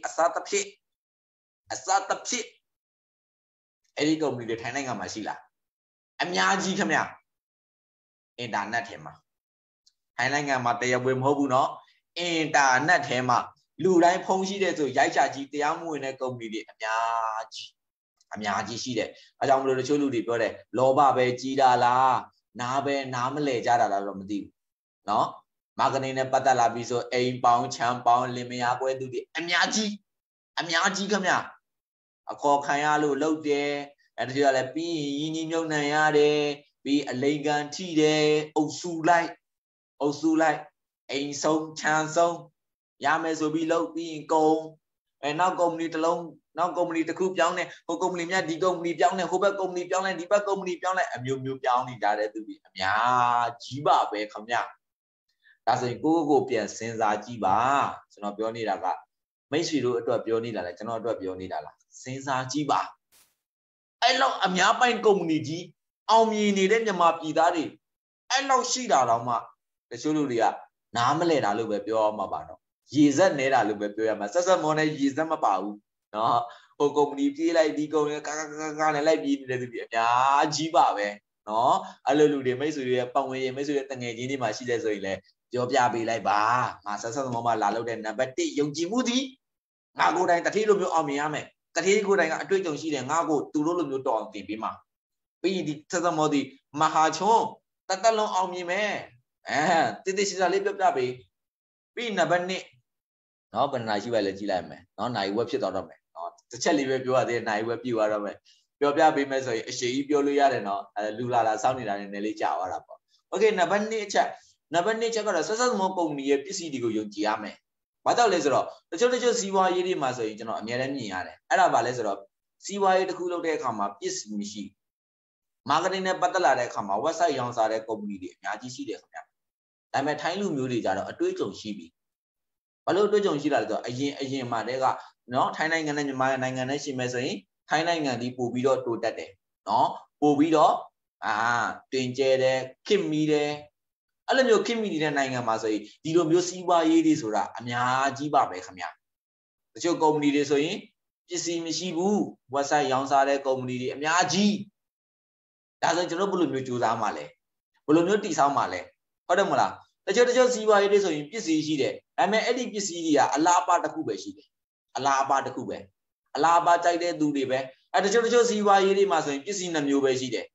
အဲ့ဒီကုမ္ပဏီတွေထိုင်းနိုင်ငံမှာရှိလားအများကြီးခင်ဗျအင်တာနက်ထဲမှာထိုင်းနိုင်ငံမှာတရားဝင်မဟုတ်ဘူးเนาะအင်တာနက်ထဲမှာလူတိုင်းဖုန်းရှိတဲ့ဆိုရိုက်ချကြီးတရားမဝင်တဲ့ကုမ္ပဏီတွေအများကြီးရှိတယ်အဲကြောင့်မလို့တချို့လူတွေပြောတယ်လောဘပဲကြီးတာလားနားမလဲကြတာလားတော့မသိဘူးเนาะမာကတင်နဲ့ပတ်သက်လာပြီးဆိုအိမ်ပေါင်းချမ်းပေါင်းလင်မယားကွဲသူတွေအများကြီးခင်ဗျအခေါ်ခံရလို့လုပ်တယ်တချို့ကလည်းပြီးရင်ရင်းနှီးမြှုပ်နှံရတယ်ပြီးအလိမ်ခံထိတယ်အုပ်စုလိုက်အိမ်ဆုံးချမ်းဆုံးရမယ်ဆိုပြီးလုပ်ပြီးရင်ကုန်နောက်ကုမ္ပဏီတစ်ခုပြောင်းတယ်ဟိုကုမ္ပဏီများဒီကုမ္ပဏီပြောင်းတယ်ဟိုဘက်ကုမ္ပဏီပြောင်းတယ်ဒီဘက်ကုမ္ပဏီပြောင်းလိုက်အမျိုးပြောင်းနေကြတဲ့သူတွေအများကြီးပါပဲခင်ဗျဒါဆိုရင်ကိုပြန်စဉ်းစားကြည့်ပါကျွန်တော်ပြောနေတာကမိတ်ဆွေတို့အတွက်ပြောနေတာလားကျွန်တော်အတွက်ပြောနေတာလားစဉ်းစားကြည့်ပါအဲ့လောက်အများပိုင်ကုမ္ပဏီကြီးအောင်မြင်နေတဲ့မြန်မာပြည်သားတွေအဲ့လောက်ရှိတာတော့မှတချို့လူတွေကနားမလဲတာလို့ပဲပြောရမှာပါတော့ရေစက်နေတာလို့ပဲပြောရမှာဆက်မောနဲ့ရေစက်မပါဘူးเนาะဟိုကုမ္ပဏီပြေးလိုက်ဒီကုမ္ပဏီကာနဲ့လိုက်ပြေးနေတဲ့သူတွေအများကြီးပါပဲเนาะအဲ့လိုလူတွေမိတ်ဆွေတွေရဲ့ပတ်ဝန်းကျင်မိတ်ဆွေတွေတငယ်ချင်းတွေမှာရှိတဲ့ဆိုရင်လည်းပြောပြပေးလိုက်ပါငါဆက်မောမှာလာလို့တဲ့နံပါတ်1ယုံကြည်မှုသည်ငါကိုယ်တိုင်တတိလိုမျိုးအောင်မြင်ရမယ်တတိကိုယ်တိုင်ကအတွေ့အကြုံရှိတယ်ငါကိုသူတို့လိုမျိုးတော်အောင်တင်ပေးမှာပြီးဒီဆက်မောဒီမဟာချုံတလုံးအောင်မြင်မယ်တိရှိစားလေးပြောပြပေးပြီးနံပါတ်2เนาะဘယ်နှနာရှိပါလဲကြည့်လိုက်မယ်เนาะနိုင်ဝက်ဖြစ်သွားတော့မယ်เนาะတစ်ချက်လေးပဲပြောရသေးတယ်နိုင်ဝက်ပြည့်သွားတော့မယ်ပြောပြပေးမယ်ဆိုရင်အရှိကြီးပြောလို့ရတယ်เนาะလူလာစောင့်နေတာနဲ့နည်းလေးကြာသွားတာပေါ့โอเคနံပါတ်2အချက်ကတော့ဆက်မောကုမ္ပဏီရဲ့ပစ္စည်းတွေကိုယုံကြည်ရမယ်ဘာကြောင့်လဲဆိုတော့တချို့စီးပွားရေးတွေမှာဆိုရင်ကျွန်တော်အများနဲ့မြင်ရတယ်အဲ့ဒါဘာလဲဆိုတော့စီးပွားရေးတစ်ခုလုပ်တဲ့အခါမှာပစ္စည်းမရှိမာကတင်နဲ့ပတ်သက်လာတဲ့အခါမှာ website ရောင်းစားတဲ့ကုမ္ပဏီတွေအများကြီးရှိတယ်ခင်ဗျာဒါပေမဲ့ထိုင်းလူမျိုးတွေကြတော့အတွေးအကြုံရှိပြီဘာလို့အတွေးအကြုံရှိလာလဲဆိုတော့အရင်မှာတည်းကနော်ထိုင်းနိုင်ငံနဲ့မြန်မာနိုင်ငံနဲ့ရှင်မယ်ဆိုရင်ထိုင်းနိုင်ငံဒီပို့ပြီးတော့တိုးတက်တယ်နော်ပို့ပြီးတော့တင်ကျဲတယ်ခင်မီတယ်အဲ့လိုမျိုးခင်မီနေတဲ့နိုင်ငံမှာဆိုရင်ဒီလိုမျိုးစီးပွားရေးတွေဆိုတာအများကြီးပါပဲခင်ဗျာတချို့ကုမ္ပဏီတွေဆိုရင်ပစ္စည်းမရှိဘူး website ရောင်းစားတဲ့ကုမ္ပဏီတွေအများကြီးဒါဆိုကျွန်တော်ဘယ်လိုမျိုးကြိုးစားမှာလဲဘယ်လိုမျိုးတည်ဆောက်မှာလဲဟုတ်တယ်မလားတချို့စီးပွားရေးတွေဆိုရင်ပစ္စည်းရှိတယ်ဒါပေမဲ့အဲ့ဒီပစ္စည်းတွေကအလားအပါတစ်ခုပဲရှိတယ်အလားအပါကြိုက်တဲ့သူတွေပဲတချို့စီးပွားရေးတွေမှာဆိုရင်ပစ္စည်း2မျိုးပဲရှိတယ်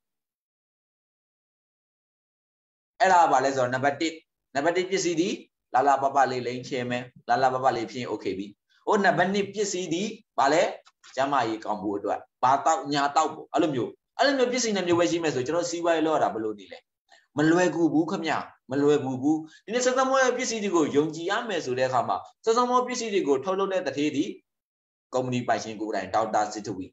အဲ့ဒါဘာလဲဆိုတော့နံပါတ်1ပစ္စည်းဒီလာပပလေးလိမ့်ချဲမယ်လာပပလေးဖြစ်ရင်โอเคပြီဟိုနံပါတ်2ပစ္စည်းဒီဘာလဲကျမကြီးကောင်းဖို့အတွက်ဘာတောက်ညာတောက်ပေါ့အဲ့လိုမျိုးပစ္စည်း2မျိုးပဲရှိမယ်ဆိုကျွန်တော်စီးပွားရေးလောက်ရတာဘယ်လိုနေလဲမလွယ်ကူဘူးခမမလွယ်ကူဘူးဒီနေ့စသမောရဲ့ပစ္စည်းတွေကိုယုံကြည်ရမယ်ဆိုတဲ့အခါမှာစသမောပစ္စည်းတွေကိုထုတ်လုပ်တဲ့တထေးဒီကုမ္ပဏီပိုင်ရှင်ကိုယ်တိုင်ဒေါက်တာစစ်တဝီ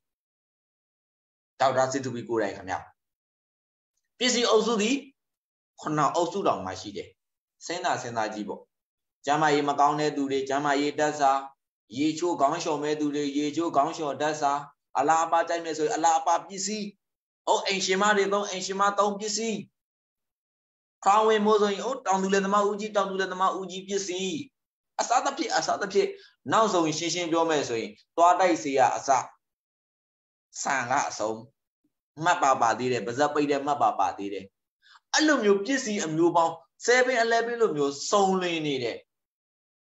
ကိုယ်တိုင်ခမပစ္စည်းအုပ်စုဒီ9အုပ်စုတောင်မှရှိတယ်စဉ်းစားကြည့်ပေါ့ကျမ်းမာရေးမကောင်းတဲ့သူတွေကျမ်းမာရေးတက်စာရေချိုးခေါင်းလျှော်မဲ့သူတွေရေချိုးခေါင်းလျှော်တက်စာအလားအပါကြိုက်မယ်ဆိုရင်အလားအပါပစ္စည်းအိမ်ရှင်မတွေသုံးအိမ်ရှင်မသုံးပစ္စည်းခေါင်းဝင်မိုးဆိုရင်တောင်သူလက်သမားဦးကြီးပစ္စည်းအစားတစ်ဖြစ်နောက်ဆုံးရှင်းပြောမယ်ဆိုရင်သွားတိုက်စေရအစဆန်ကအဆုံးမှတ်ပါသေးတယ်ပါဇက်ပိတ်တဲ့မှတ်ပါသေးတယ်အဲ့လိုမျိုးပစ္စည်းအမျိုးပေါင်း7-11လို့မျိုးစုံလင်နေတယ်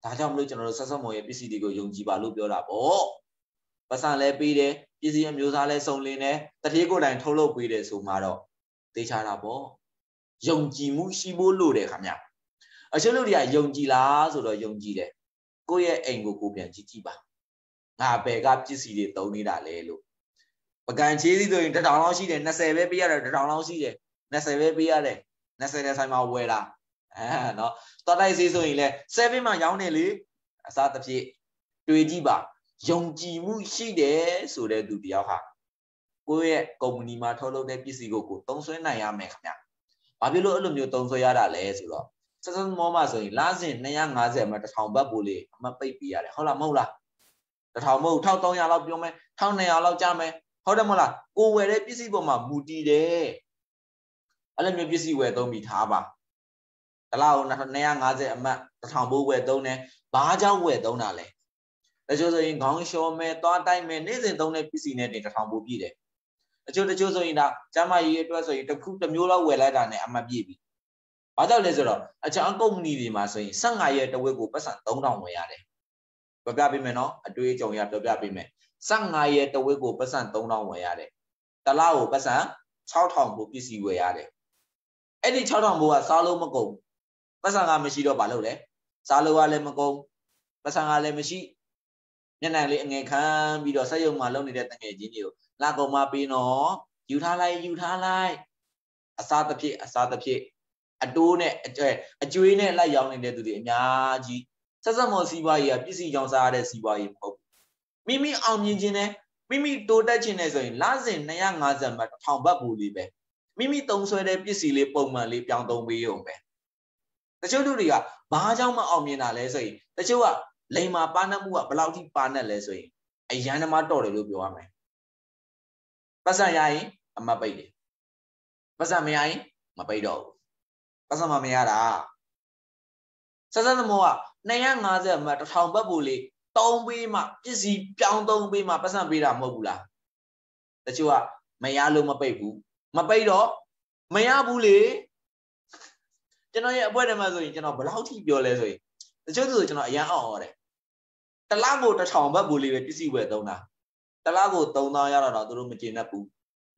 ဒါကြောင့်မလို့ကျွန်တော်တို့ဆက်ဆက်မော်ရဲ့ပစ္စည်းတွေကိုယုံကြည်ပါလို့ပြောတာပေါ့ပတ်စံလဲပေးတယ်ပစ္စည်းအမျိုးသားလဲစုံလင်းတယ်တတိယကိုယ်တိုင်ထုတ်လုပ်ပေးတယ်ဆိုမှတော့သိချတာပေါ့ယုံကြည်မှုရှိဖို့လိုတယ်ခင်ဗျအချို့လူတွေကယုံကြည်လားဆိုတော့ယုံကြည်တယ်ကိုယ့်ရဲ့အိမ်ကိုပြန်ကြည့်ပါငါဘယ်ကပစ္စည်းတွေသုံးနေတာလဲလို့ပကံချေးစီဆိုရင်1000လောက်ရှိတယ်20ပဲပေးရတယ်1000လောက်ရှိတယ်20ပဲပေးရတယ်20တဲ့ဆိုင်မှာဝယ်တာနော်တော်တိုက်စီဆိုရင်လဲ7မှာရောင်းတယ်လေအစားတစ်ဖြစ်တွေးကြည့်ပါယုံကြည်မှုရှိတယ်ဆိုတဲ့သူတယောက်ဟာကိုယ့်ရဲ့ကုမ္ပဏီမှာထုတ်လုပ်တဲ့ပစ္စည်းကိုသုံးစွဲနိုင်ရမယ်ခင်ဗျ။ဘာဖြစ်လို့အဲ့လိုမျိုးသုံးစွဲရတာလဲဆိုတော့စစမောမှာဆိုရင်လစဉ်250အမှ1000ဘတ်ပို့လေးအမှတ်ပိတ်ပေးရတယ်ဟုတ်လားမဟုတ်လား1000မဟုတ်1300လောက်ပြောမယ်1200လောက်ကြမယ်ဟုတ်တယ်မဟုတ်လားကိုဝယ်တဲ့ပစ္စည်းပေါ်မှာမူတည်တယ်အဲ့လိုမျိုးပစ္စည်းဝယ်သုံးပြီးထားပါတလားကို250အမှတ်1000ဘိုးဝယ်သုံးတယ်ဘာကြောင့်ဝယ်သုံးတာလဲတချို့ဆိုရင်ခေါင်းလျှော်မယ်သွားတိုက်မယ်နေ့စဉ်သုံးတဲ့ပစ္စည်းနဲ့တင်1000ဘိုးပြည့်တယ်တချို့ဆိုရင်ဒါကျမကြီးအတွက်ဆိုရင်တစ်မျိုးလောက်ဝယ်လိုက်တာနဲ့အမှတ်ပြည့်ပြီဘာကြောင့်လဲဆိုတော့အခြားကုမ္ပဏီတွေမှာဆိုရင်15ရက်တစ်ဝက်ကိုပတ်စံ3000ဝယ်ရတယ်ပြောပြပေးမယ်နော်အတွေ့အကြုံရပြောပြပေးမယ်15ရက်တစ်ဝက်ကိုပတ်စံ3000ဝယ်ရတယ်တလားကိုပတ်စံ6000ဘိုးပစ္စည်းဝယ်ရတယ်အဲ့ဒီ6000ဘိုးကစားလို့မကုန်ပတ်စံကမရှိတော့ဘာလို့လဲစားလို့ကလည်းမကုန်ပတ်စံကလည်းမရှိမျက်နှာလေးအငယ်ခံပြီးတော့စက်ရုံမှာလုပ်နေတဲ့တငယ်ချင်းတွေကိုလာကုန်မပေးနော်ယူထားလိုက်အစားတစ်ဖြစ်အတိုးနဲ့အကျွေးနဲ့လိုက်ရောင်းနေတဲ့သူတွေအများကြီးဆက်ဆက်မော်စီးပွားရေးကပစ္စည်းကြောင့်စားရတဲ့စီးပွားရေးမဟုတ်မိမိအောင်မြင်ခြင်းနဲ့မိမိတိုးတက်ခြင်းနဲ့ဆိုရင်လစဉ်250မှ1000ဘတ်ဘူးလေးပဲမိမိသုံးဆွဲတဲ့ပစ္စည်းလေးပုံမှန်လေးပြောင်းသုံးပေးရုံပဲတချို့လူတွေကဘာကြောင့်မအောင်မြင်တာလဲဆိုရင်တချို့ကလိမ်မာပါနှက်မှုကဘယ်လောက်ထိပါနှက်လဲဆိုရင်အရန်သမားတော်တယ်လို့ပြောရမယ်ပတ်စံရရင်အမတ်ပိတ်တယ်ပတ်စံမရရင်မပိတ်တော့ဘူးပတ်စံမရတာဆက်ဆက်သမောက250အမတ်1000ဘတ်ဘူးလေးသုံးပေးမှပစ္စည်းပြောင်းသုံးပေးမှပတ်စံပေးတာမဟုတ်ဘူးလားတချို့ကမရလို့မပိတ်ဘူးမပိတ်တော့မရဘူးလေကျွန်တော်ရဲ့အပွဲထဲမှာဆိုရင်ကျွန်တော်ဘယ်လောက်ထိပြောလဲဆိုရင်တချို့ဆိုကျွန်တော်အရန်အောင်ရတယ်တလားကို1000ဘတ်ဘူးလေးပဲပစ္စည်းဝယ်သုံးတာတလားကို3000ရတော့သူတို့မကျေနပ်ဘူး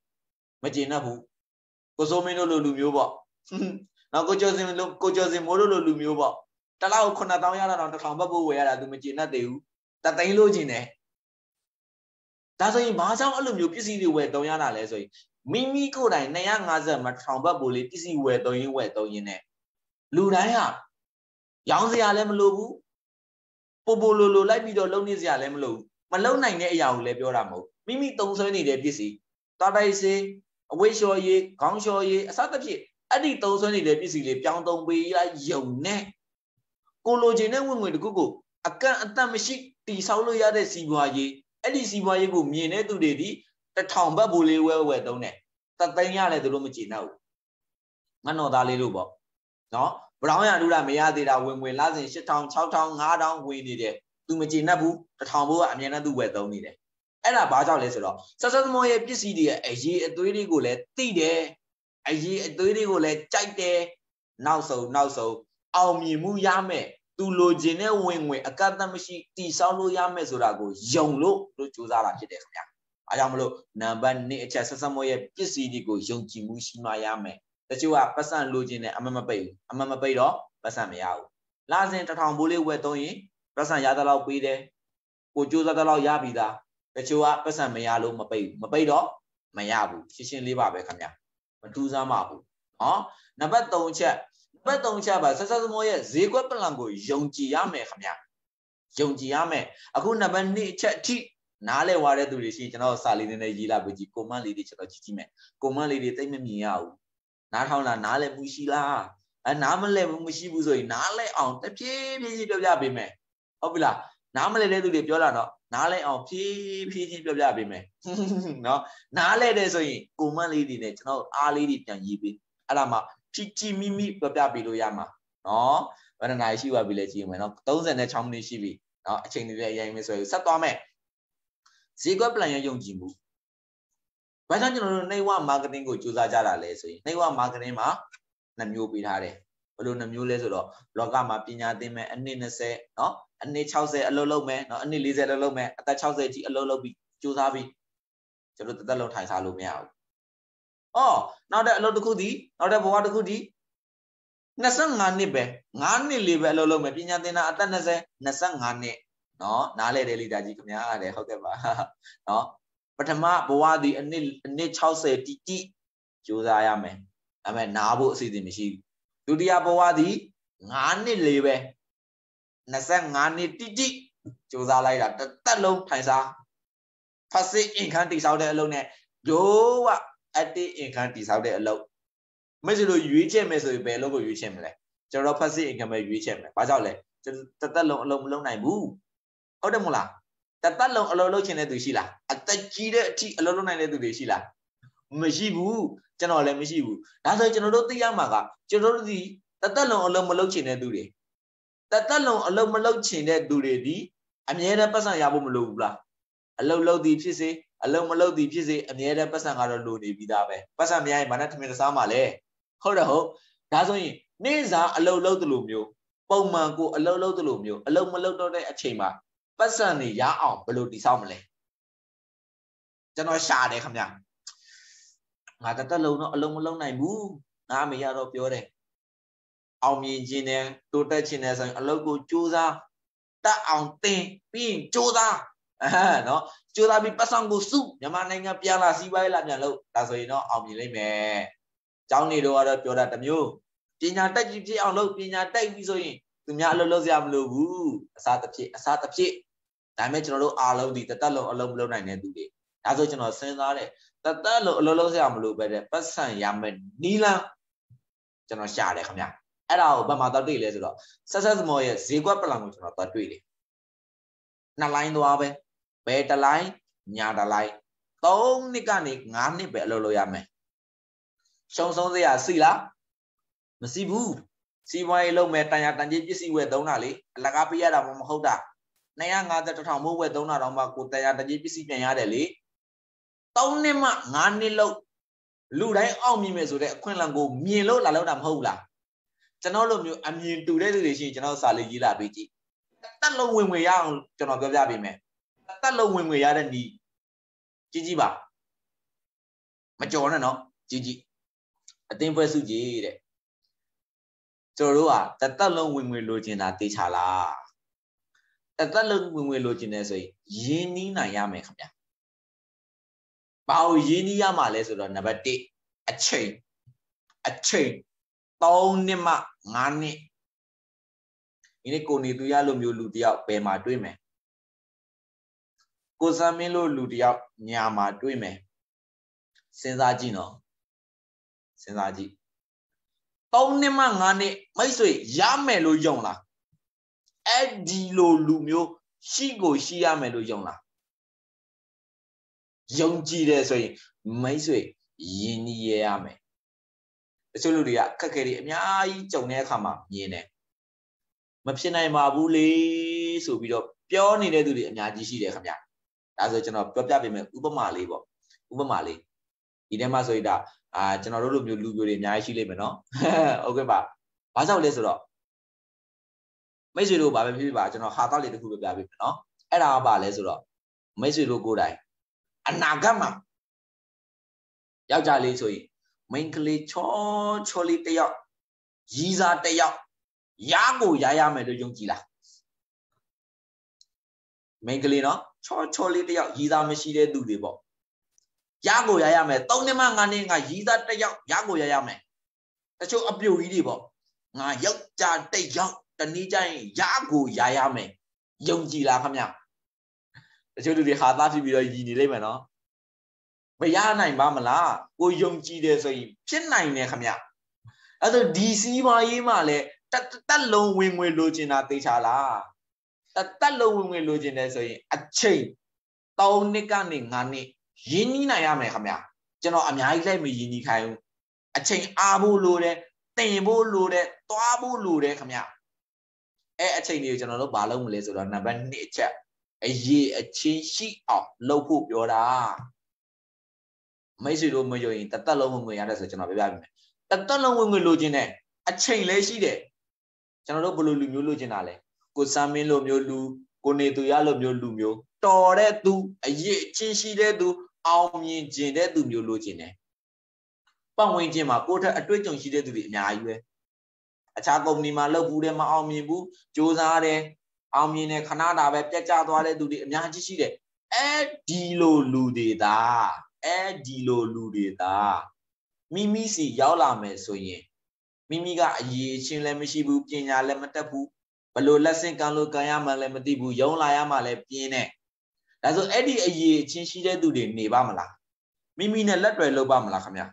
ကိုစိုးမင်းတို့လိုလူမျိုးပေါ့နောက်ကိုကျော်စင်မိုးတို့လိုလူမျိုးပေါ့တလားကို9000ရတော့1000ဘတ်ဘူးဝယ်ရတာသူမကျေနပ်သေးဘူးတသိန်းလို့ကျင်တယ်ဒါဆိုရင်ဘာကြောင့်အဲ့လိုမျိုးပစ္စည်းတွေဝယ်သုံးရတာလဲဆိုရင်မိမိကိုယ်တိုင်250မှာ1000ဘတ်ဘူးလေးပစ္စည်းဝယ်သုံးရင်းနဲ့လူတိုင်းဟာရောင်းစရာလည်းမလိုဘူးပိုလိုလိုက်ပြီးတော့လုံနေစရာလည်းမလိုဘူးမလုံနိုင်တဲ့အရာကိုလည်းပြောတာမဟုတ်မိမိသုံးဆွဲနေတဲ့ပစ္စည်းတာတိုက်စေးအဝိလျှော်ရည်ခေါင်းလျှော်ရည်အစသဖြင့်အဲ့ဒီသုံးဆွဲနေတဲ့ပစ္စည်းလေးပြောင်းသုံးပေးလိုက်ယုံနဲ့ကိုလိုချင်တဲ့ဝင်ငွေတခုကိုအကန့်အသတ်မရှိတီဆောက်လို့ရတဲ့စီးပွားရေးအဲ့ဒီစီးပွားရေးကိုမြင်တဲ့သူတွေဒီ1000ဘတ်ဘူးလေးဝယ်သုံးတယ်တသိန်းရလဲသူတို့မကြည့်တော့ဘူးငါတော်သားလေးလို့ပေါ့နော်ဘရောင်းရလူတာမရသေးတာဝင်ငွေလစဉ်8000 6000 5000ဝင်နေတယ်သူမကြည့်နဲ့ဘူး1000ဘိုးကအမြဲတမ်းသူဝယ်သုံးနေတယ်အဲ့ဒါဘာကြောင့်လဲဆိုတော့ဆက်ဆက်သမောရဲ့ပစ္စည်းတွေရဲ့အရေးအသွေးတွေကိုလည်းသိတယ်အရေးအသွေးတွေကိုလည်းကြိုက်တယ်နောက်ဆုံးအောင်မြင်မှုရမယ်သူလိုချင်တဲ့ဝင်ငွေအကန့်အသတ်မရှိတည်ဆောက်လို့ရမယ်ဆိုတာကိုယုံလို့ကြိုးစားတာဖြစ်တယ်ခင်ဗျာအားကြောင့်မလို့နံပါတ်1အချက်ဆက်ဆက်မောရဲ့ပစ္စည်းတွေကိုယုံကြည်မှုရှိမှရမယ်တချို့ကပတ်စံလိုချင်တယ်အမှန်မပိတ်တော့ပတ်စံမရဘူးလာစဉ်1000ဘိုးလေးဝယ်သုံးရင်ပတ်စံရသလောက်ပေးတယ်ကိုကြိုးစားသလောက်ရပြီသားတချို့ကပတ်စံမရလို့မပိတ်တော့မရဘူးရှင်းလေးပါပဲခင်ဗျာမထူးဆန်းပါဘူးနော်နံပါတ်3ချက်ပါဆက်ဆက်သမောရဲ့ဈေးကွက်ပလန်ကိုယုံကြည်ရမယ်ခင်ဗျာယုံကြည်ရမယ်အခုနံပါတ်2ချက်အထိနားလဲဝါတဲ့သူတွေရှိကျွန်တော်စာလေးနဲ့ရေးလာပြီးကြည့်ကွန်မန့်လေးတွေကျွန်တော်ကြည့်မယ်ကွန်မန့်လေးတွေတိတ်မမြင်ရဘူးနားထောင်လားနားလဲမှုရှိလားနားမလဲမှုမရှိဘူးဆိုရင်နားလဲအောင်တဖြည်းဖြည်းပြောပြပေးမယ်ဟုတ်ပြီလားနားမလဲတဲ့သူတွေပြောတာတော့နားလဲအောင်ဖြည်းဖြည်းချင်းပြောပြပေးမယ်နော်နားလဲတဲ့ဆိုရင်ကွန်မန့်လေးတွေနဲ့ကျွန်တော်အားလေးတွေပြန်ရေးပေးအဲ့ဒါမှဖြည်းဖြည်းမိပြောပြပေးလို့ရမှာနော်ဘယ်နှနာရီရှိပါပြီလဲကြည့်မယ်နော်36မိနစ်ရှိပြီနော်အချိန်တွေလည်းအရင်မဆွဲဘူးဆက်သွားမယ်ဈေးကွက်ပလန်ရဲ့ယုံကြည်မှုဘာကြောင့်ကျွန်တော်တို့နှိပ်ဝမားကတ်တင်းကိုကြိုးစားကြတာလဲဆိုရင်နှိပ်ဝမားကတ်တင်းမှာ2မျိုးပေးထားတယ်ဘလို့နှမျိုးလဲဆိုတော့လောကမှာပညာသင်မယ်အနှစ်20နော်အနှစ်60အလုပ်လုပ်မယ်နော်အနှစ်40အလုပ်လုပ်မယ်အသက်60အထိအလုပ်လုပ်ပြီးကြိုးစားပြီးကျွန်တော်တစ်သက်လုံးထိုင်စားလို့မရဘူးအော်နောက်တဲ့အလုပ်တစ်ခုဒီနောက်တဲ့ဘဝတစ်ခုဒီ25နှစ်ပဲ9နှစ်လေးပဲအလုပ်လုပ်မယ်ပညာသင်တာအသက်20 25နှစ်နော်နားလေတယ်လိဒါကြီးခင်ဗျာတဲ့ဟုတ်ကဲ့ပါနော်ပထမဘဝဒီအနှစ်60တိကြိုးစားရမယ်အဲ့မဲ့နားဖို့အစီအစဉ်မရှိဘူးဒုတိယဘဝဒီ9နှစ်လေးပဲ25နှစ်တိကြိုးစားလိုက်တာတစ်သက်လုံးထိုင်စားဖတ်စစ်အင်ခန်းတိဆောက်တဲ့အလုပ်နဲ့ဒိုးဝအတိအင်ခန်းတိဆောက်တဲ့အလုပ်ไม่ใช่လို့ရွေးချက်မယ်ဆိုရင်ဘယ်အလုပ်ကိုရွေးချက်မလဲကျွန်တော်ဖတ်စစ်အင်ခန်းပဲရွေးချက်မယ်ဘာကြောင့်လဲတစ်သက်လုံးအလုပ်မလုပ်နိုင်ဘူးဟုတ်တယ်မို့လားတစ်သက်လုံးအလုပ်လုပ်ချင်တဲ့သူရှိလားအသက်ကြီးတဲ့အထိအလုပ်လုပ်နိုင်တဲ့သူတွေရှိလားမရှိဘူးကျွန်တော်လည်းမရှိဘူးဒါဆိုကျွန်တော်တို့သိရမှာကကျွန်တော်တို့ဒီတစ်သက်လုံးအလုပ်မလုပ်ချင်တဲ့သူတွေတစ်သက်လုံးအလုပ်မလုပ်ချင်တဲ့သူတွေဒီအမြဲတမ်းပတ်စံရဖို့မလိုဘူးလားအလုပ်လုပ်သည်ဖြစ်စေအလုပ်မလုပ်သည်ဖြစ်စေအမြဲတမ်းပတ်စံကတော့လိုနေပြီးသားပဲပတ်စံမရရင်ဘာနဲ့ထမင်းစားမှာလဲဟုတ်တယ်ဟုတ်ဒါဆိုရင်နေ့စားအလုပ်လုပ်တယ်လို့မျိုးပုံမှန်ကိုအလုပ်လုပ်တယ်လို့မျိုးအလုပ်မလုပ်တော့တဲ့အချိန်မှာပတ်စံနေရအောင်ဘယ်လိုတည်ဆောက်မလဲကျွန်တော်ရှာတယ်ခင်ဗျငါတစ်သက်လုံးတော့အလုံးမလုံးနိုင်ဘူးငါအမေရတော့ပြောတယ်အောင်မြင်ခြင်းနဲ့တိုးတက်ခြင်းနဲ့ဆိုရင်အလုပ်ကိုကြိုးစားတတ်အောင်သင်ပြီးရင်ကြိုးစားနော်ကြိုးစားပြီးပတ်စံကိုစုမြန်မာနိုင်ငံပြန်လာစီးပွားရေးလာပြန်လို့ဒါဆိုရင်တော့အောင်မြင်လိမ့်မယ်ကျောင်းနေတော့ကတော့ပြောတာတစ်မျိုးပညာတက်ကြီးဖြစ်အောင်လုပ်ပညာတက်ပြီးဆိုရင်သူများအလုပ်လုပ်စရာမလိုဘူးအစားတစ်ဖြစ်ဒါပေမဲ့ကျွန်တော်တို့အားလုံးဒီတစ်သက်လုံးအလုပ်မလုပ်နိုင်တဲ့သူတွေဒါဆိုကျွန်တော်စဉ်းစားတယ်တစ်သက်လုံးအလုပ်လုပ်စရာမလိုပဲတဲ့ပတ်စံရမယ်နီးလန်းကျွန်တော်ရှာတယ်ခင်ဗျအဲ့ဒါကိုဘာမှတော့တွေ့လဲဆိုတော့ဆက်ဆက်စမောရဲ့ဈေးကွက်ပလန်ကိုကျွန်တော်တော့တွေ့တယ်နှစ်လိုင်းသွားပဲဘယ်တစ်လိုင်းညာတစ်လိုင်း3နှစ်ကနေ5နှစ်ပဲအလုပ်လုပ်ရမယ်ရှုံဆုံးစရာစီလားမရှိဘူးစီးပွားရေးလုပ်မယ်တန်ရာတန်ကြီးပစ္စည်းဝယ်သုံးတာလေအလကားပေးရတာမဟုတ်တာ250 1000မိုးဝယ်သုံးတာတော့မှကိုတန်ရာတန်ကြီးပစ္စည်းပြန်ရတယ်လေ3နှစ်မှ5နှစ်လောက်လူတိုင်းအောင်မြင်မယ်ဆိုတဲ့အခွင့်အလမ်းကိုမြင်လို့လာလောက်တာမဟုတ်လားကျွန်တော်လိုမျိုးအမြင်တူတဲ့လူတွေရှိရင်ကျွန်တော်စာလေးရေးလာပေးကြည့်တက်လုံးဝင်ငွေရအောင်ကျွန်တော်ပြောပြပေးမယ်တက်လုံးဝင်ငွေရတဲ့နီးကြီးပါမကြော်နဲ့နော်ကြီးအတင်းဖွဲစုကြီးတဲ့ကျွန်တော်တို့ကတက်လုံးဝင်ငွေလိုချင်တာတေချာလားတက်လုံးဝင်ငွေလိုချင်တယ်ဆိုရင်ရင်းနှီးနိုင်ရမယ်ခင်ဗျဘာလို့ရင်းနှီးရမှာလဲဆိုတော့နံပါတ်1အချိန်3နှစ်မှ5နှစ်ဒီနေ့ကိုနေသူရလိုမျိုးလူတယောက်ဘယ်မှာတွေ့မယ်ကိုစမ်းမင်းလို့လူတယောက်ညာမှာတွေ့မယ်စဉ်းစားကြည့်နော်စဉ်းစားကြည့်3နှစ်မှ5နှစ်မိတ်ဆွေရမယ်လို့ယုံလားအဲ့ဒီလိုလူမျိုးရှိကိုရှိရမယ်လို့ယုံလားယုံကြည်တယ်ဆိုရင်မိတ်ဆွေယဉ်နီးရရမယ်တချို့လူတွေကအခက်အခဲတွေအများကြီးကြုံတဲ့အခါမှာမြင်တယ်မဖြစ်နိုင်ပါဘူးလေဆိုပြီးတော့ပြောနေတဲ့သူတွေအများကြီးရှိတယ်ခင်ဗျဒါဆိုကျွန်တော်ပြောပြပေးမယ်ဥပမာလေးပေါ့ဥပမာလေးဒီထဲမှာဆိုရင်ဒါကျွန်တော်တို့လိုမျိုးလူမျိုးတွေအများကြီးရှိလိမ့်မယ်နော်ဟုတ်ကဲ့ပါဘာကြောင့်လဲဆိုတော့မိတ်ဆွေတို့ဘာပဲဖြစ်ဖြစ်ပါကျွန်တော်ဟာသားလေးတစ်ခုပဲပြပေးမယ်နော်အဲ့ဒါကဘာလဲဆိုတော့မိတ်ဆွေတို့ကိုယ်တိုင်အနာဂတ်မှာယောက်ျားလေးဆိုရင်မိန်းကလေးချောလေးတယောက်ရီးစားတယောက်ရကိုရရမယ်လို့ယုံကြည်လားမိန်းကလေးနော်ချောလေးတယောက်ရီးစားမရှိတဲ့သူတွေပေါ့ရကိုရရမယ်3နှစ်မှ5နှစ်ငါရီးစားတယောက်ရကိုရရမယ်တချို့အပြိုကြီးတွေပေါ့ငါယောက်ျားတယောက်တနည်းကြရင်ရကိုရရမယ်ယုံကြည်လားခင်ဗျတချို့လူတွေဟာသားဖြစ်ပြီးတော့ယည်နေလိမ့်မယ်နော်မရနိုင်ပါမလားကိုယုံကြည်တယ်ဆိုရင်ဖြစ်နိုင်တယ်ခင်ဗျအဲ့ဒါဒီစီးပွားရေးမှာလည်းတက်လုံးဝင်ငွေလိုချင်တာသိချလားတက်လုံးဝင်ငွေလိုချင်တယ်ဆိုရင်အချိန်3နှစ်ကနေ5နှစ်ရင်းနှီးနိုင်ရမယ်ခင်ဗျကျွန်တော်အများကြီးလိုက်မရင်းနှီးခိုင်းဘူးအချိန်အားဖို့လိုတယ်တင်ဖို့လိုတယ်သွားဖို့လိုတယ်ခင်ဗျအဲ့အချိန်တွေကိုကျွန်တော်တို့ဘာလုပ်မလဲဆိုတော့နံပါတ်1အချက်အရေးအချင်းရှိအောင်လုပ်ဖို့ပြောတာမိတ်ဆွေတို့မယုံရင်တက်လုံးဝင်ငွေရတယ်ဆိုကျွန်တော်ပြပြပေးမယ်တက်လုံးဝင်ငွေလိုချင်တယ် a chain lazy channel blue lumulujinale. Good Samin Lomulu, Gonetuya Lomulu, Tore do a ye chinshi do, Almi Jinde do Mulugine. Pangwin Jima, quarter a twitch on she did to the Naye. A chago Nima Lobudema Almibu, Josare, Almine Canada, Pecha, do the Naji. Dilo Ludida, Dilo Ludida. Mimi si Yaula me so ye. Mimiga ye chin lemishibu, Pina lematabu, Balo lesson can look Kayama lematibu, Yolayama le Pine. That's all Eddie a ye chin she did do the Nebamala. Mimi ne letter Lobamala Kamya.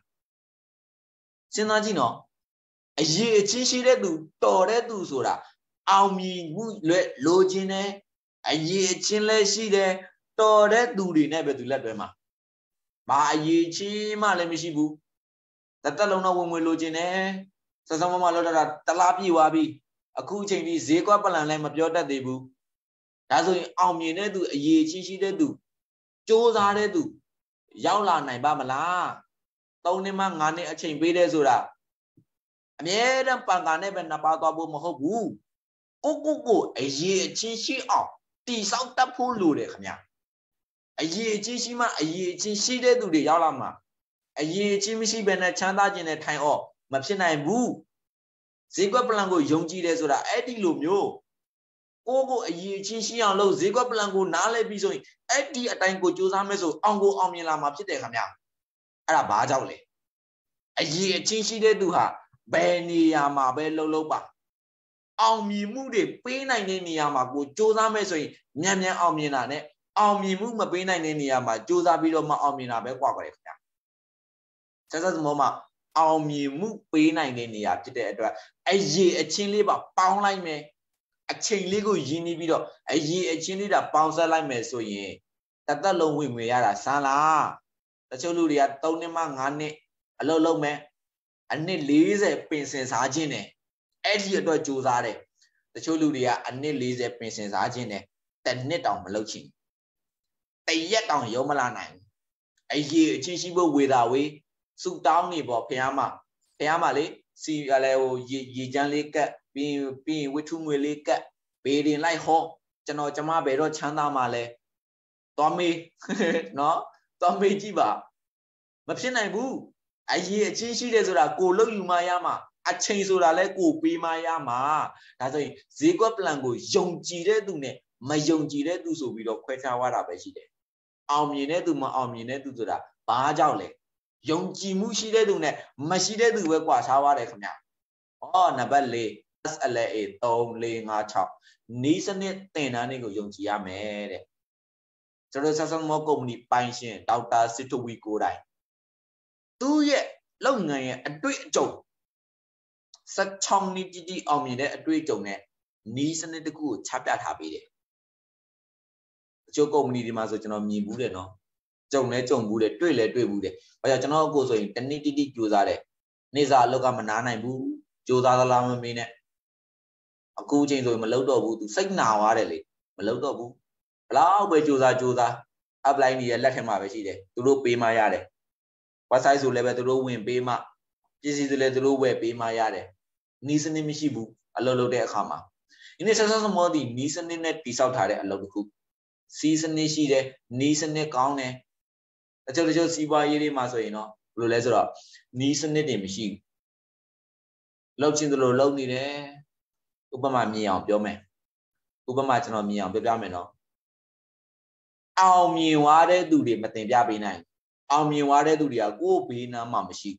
Sinajino, a ye chin she did do, Tore do soda. Almi would logine, a ye chin le she there, Tore do the never to let them. Ma ye chima lemishibu. That alone when we logine. So some of my Lord Talapi Wabi, a cool change, Zequapan and Lamapota debu. That's what Almine do, a ye chichi de do. Joes are de do. Yaula Naibamala. Tonima Ngani a chain bede zura. A mere Pangane and Napatabu Mahobu. Go, a ye chichi off. The South Tapulu de Kanya. A ye chichima, a ye chichi de do the Yalama. A ye chimishi ben a chanda in a time off. Mapsina and boo. Zigua Blanco, Yonji Desura, Eddie Lumio. Ogo a ye chinshi on low, Zigua Blanco, Nale Bisoy, Eddie a time go Josameso, Ongo Omila Mapsite Hamya. Arabajale. A ye chinshi de duha, Benny Yama Bello Loba. Almi Moody, Pena Niniama, go Josameso, Nyanya Omina, Almi Muma Pena Niniama, Josa Biloma Omina Bequaca. Says Mama. Almi mu pay 9 in the after that. A ye a chin liver, pound like me. A chain legal genie video, a ye a chin leader pounds like me so ye. That alone we are a sala. The Choluria Tonima Hane, a low man, and ne lazy princess Argine. Eddie do Josare. The Choluria and ne lazy princess Argine, that net on Malochin. They yet on Yomalana. A ye chinchibo with our way. So down about Piama, Piamale, see a level ye janlika, being with whom we lick, bathing like hawk, Jano Jama Bedo Chanda Male, Tommy, no, Tommy Jiba. Mapsina boo, I hear chinchi desura, go low you mayama, a chain so like go be mayama. That's a Zigo Plango, young Jide Dune, my young Jide do so with a question what I bet she did. Almine do my almine do that, Bajale. Young Jimushi de Dune, Mashide do work our recognize. Oh, Nabale, as a lay, Tom laying our chop. Nissan it, then I go young Gia made. So there's some more company pension, Dauta Situ we go die. 2 years, long a tweet joke. Such chong nitty on me a tweet joke net. Nissan it the good, chap that happy. Joke company the master of me, Buddha no. Chong ne chong bude tui le tui bude. But I know go so in tenity Josare. Nisa look at Manana boo, Josa Lama mine. A cool change of Malodo boo to say now, Arely. Malodo boo. Allow by Josa, applying the let him have a sheet to pay my yard. What size will level to win pay ma? This is the letter where pay my yard. Nisan in Mishibu, a low de Hama. In a sense of modi, Nisan in a piece out a lot of cook. Season Nishide, Nisan ne county. A church see why you maso, Lulezera, Nisan ne machine. Love in the low need eh? Ubama me on your man. Ubama on me on the Gamino. I'll me what I do the Matin Yabi nine. I'll me what I do the go be na mamashi.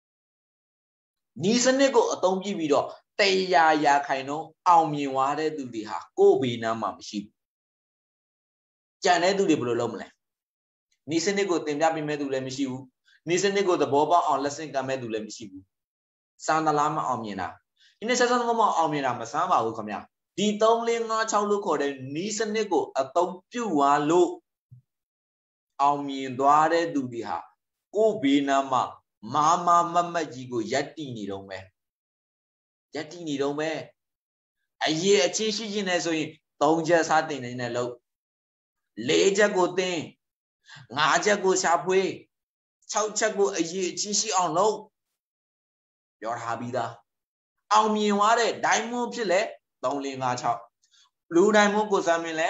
Nisan nego a don't give it up. Tay ya kaino, I'll me what I do the ha, go be na mamashi. Janet do the blue. Nisenego Tembi Medu Lemishu, Nisenego the Boba on Lesson Gamedu Lemishu. Santa Lama Omina. In a season of Omina Masama will come out. The Tomlin Child look or Nisenego, a Tom Pua low. Omin Duare Dubiha. Ubi Nama, Mama Jigo Yatini don't wear. Yatini don't wear. A year chishin as we don't just had in a low. Later go thing. Naja go sharpway. Chow chago a ye chishi on low. Your habida. အောင်မြင်သွားတဲ့ diamond ဖြစ်လဲ3456 blue diamond ကိုစမ်းမင်းလဲ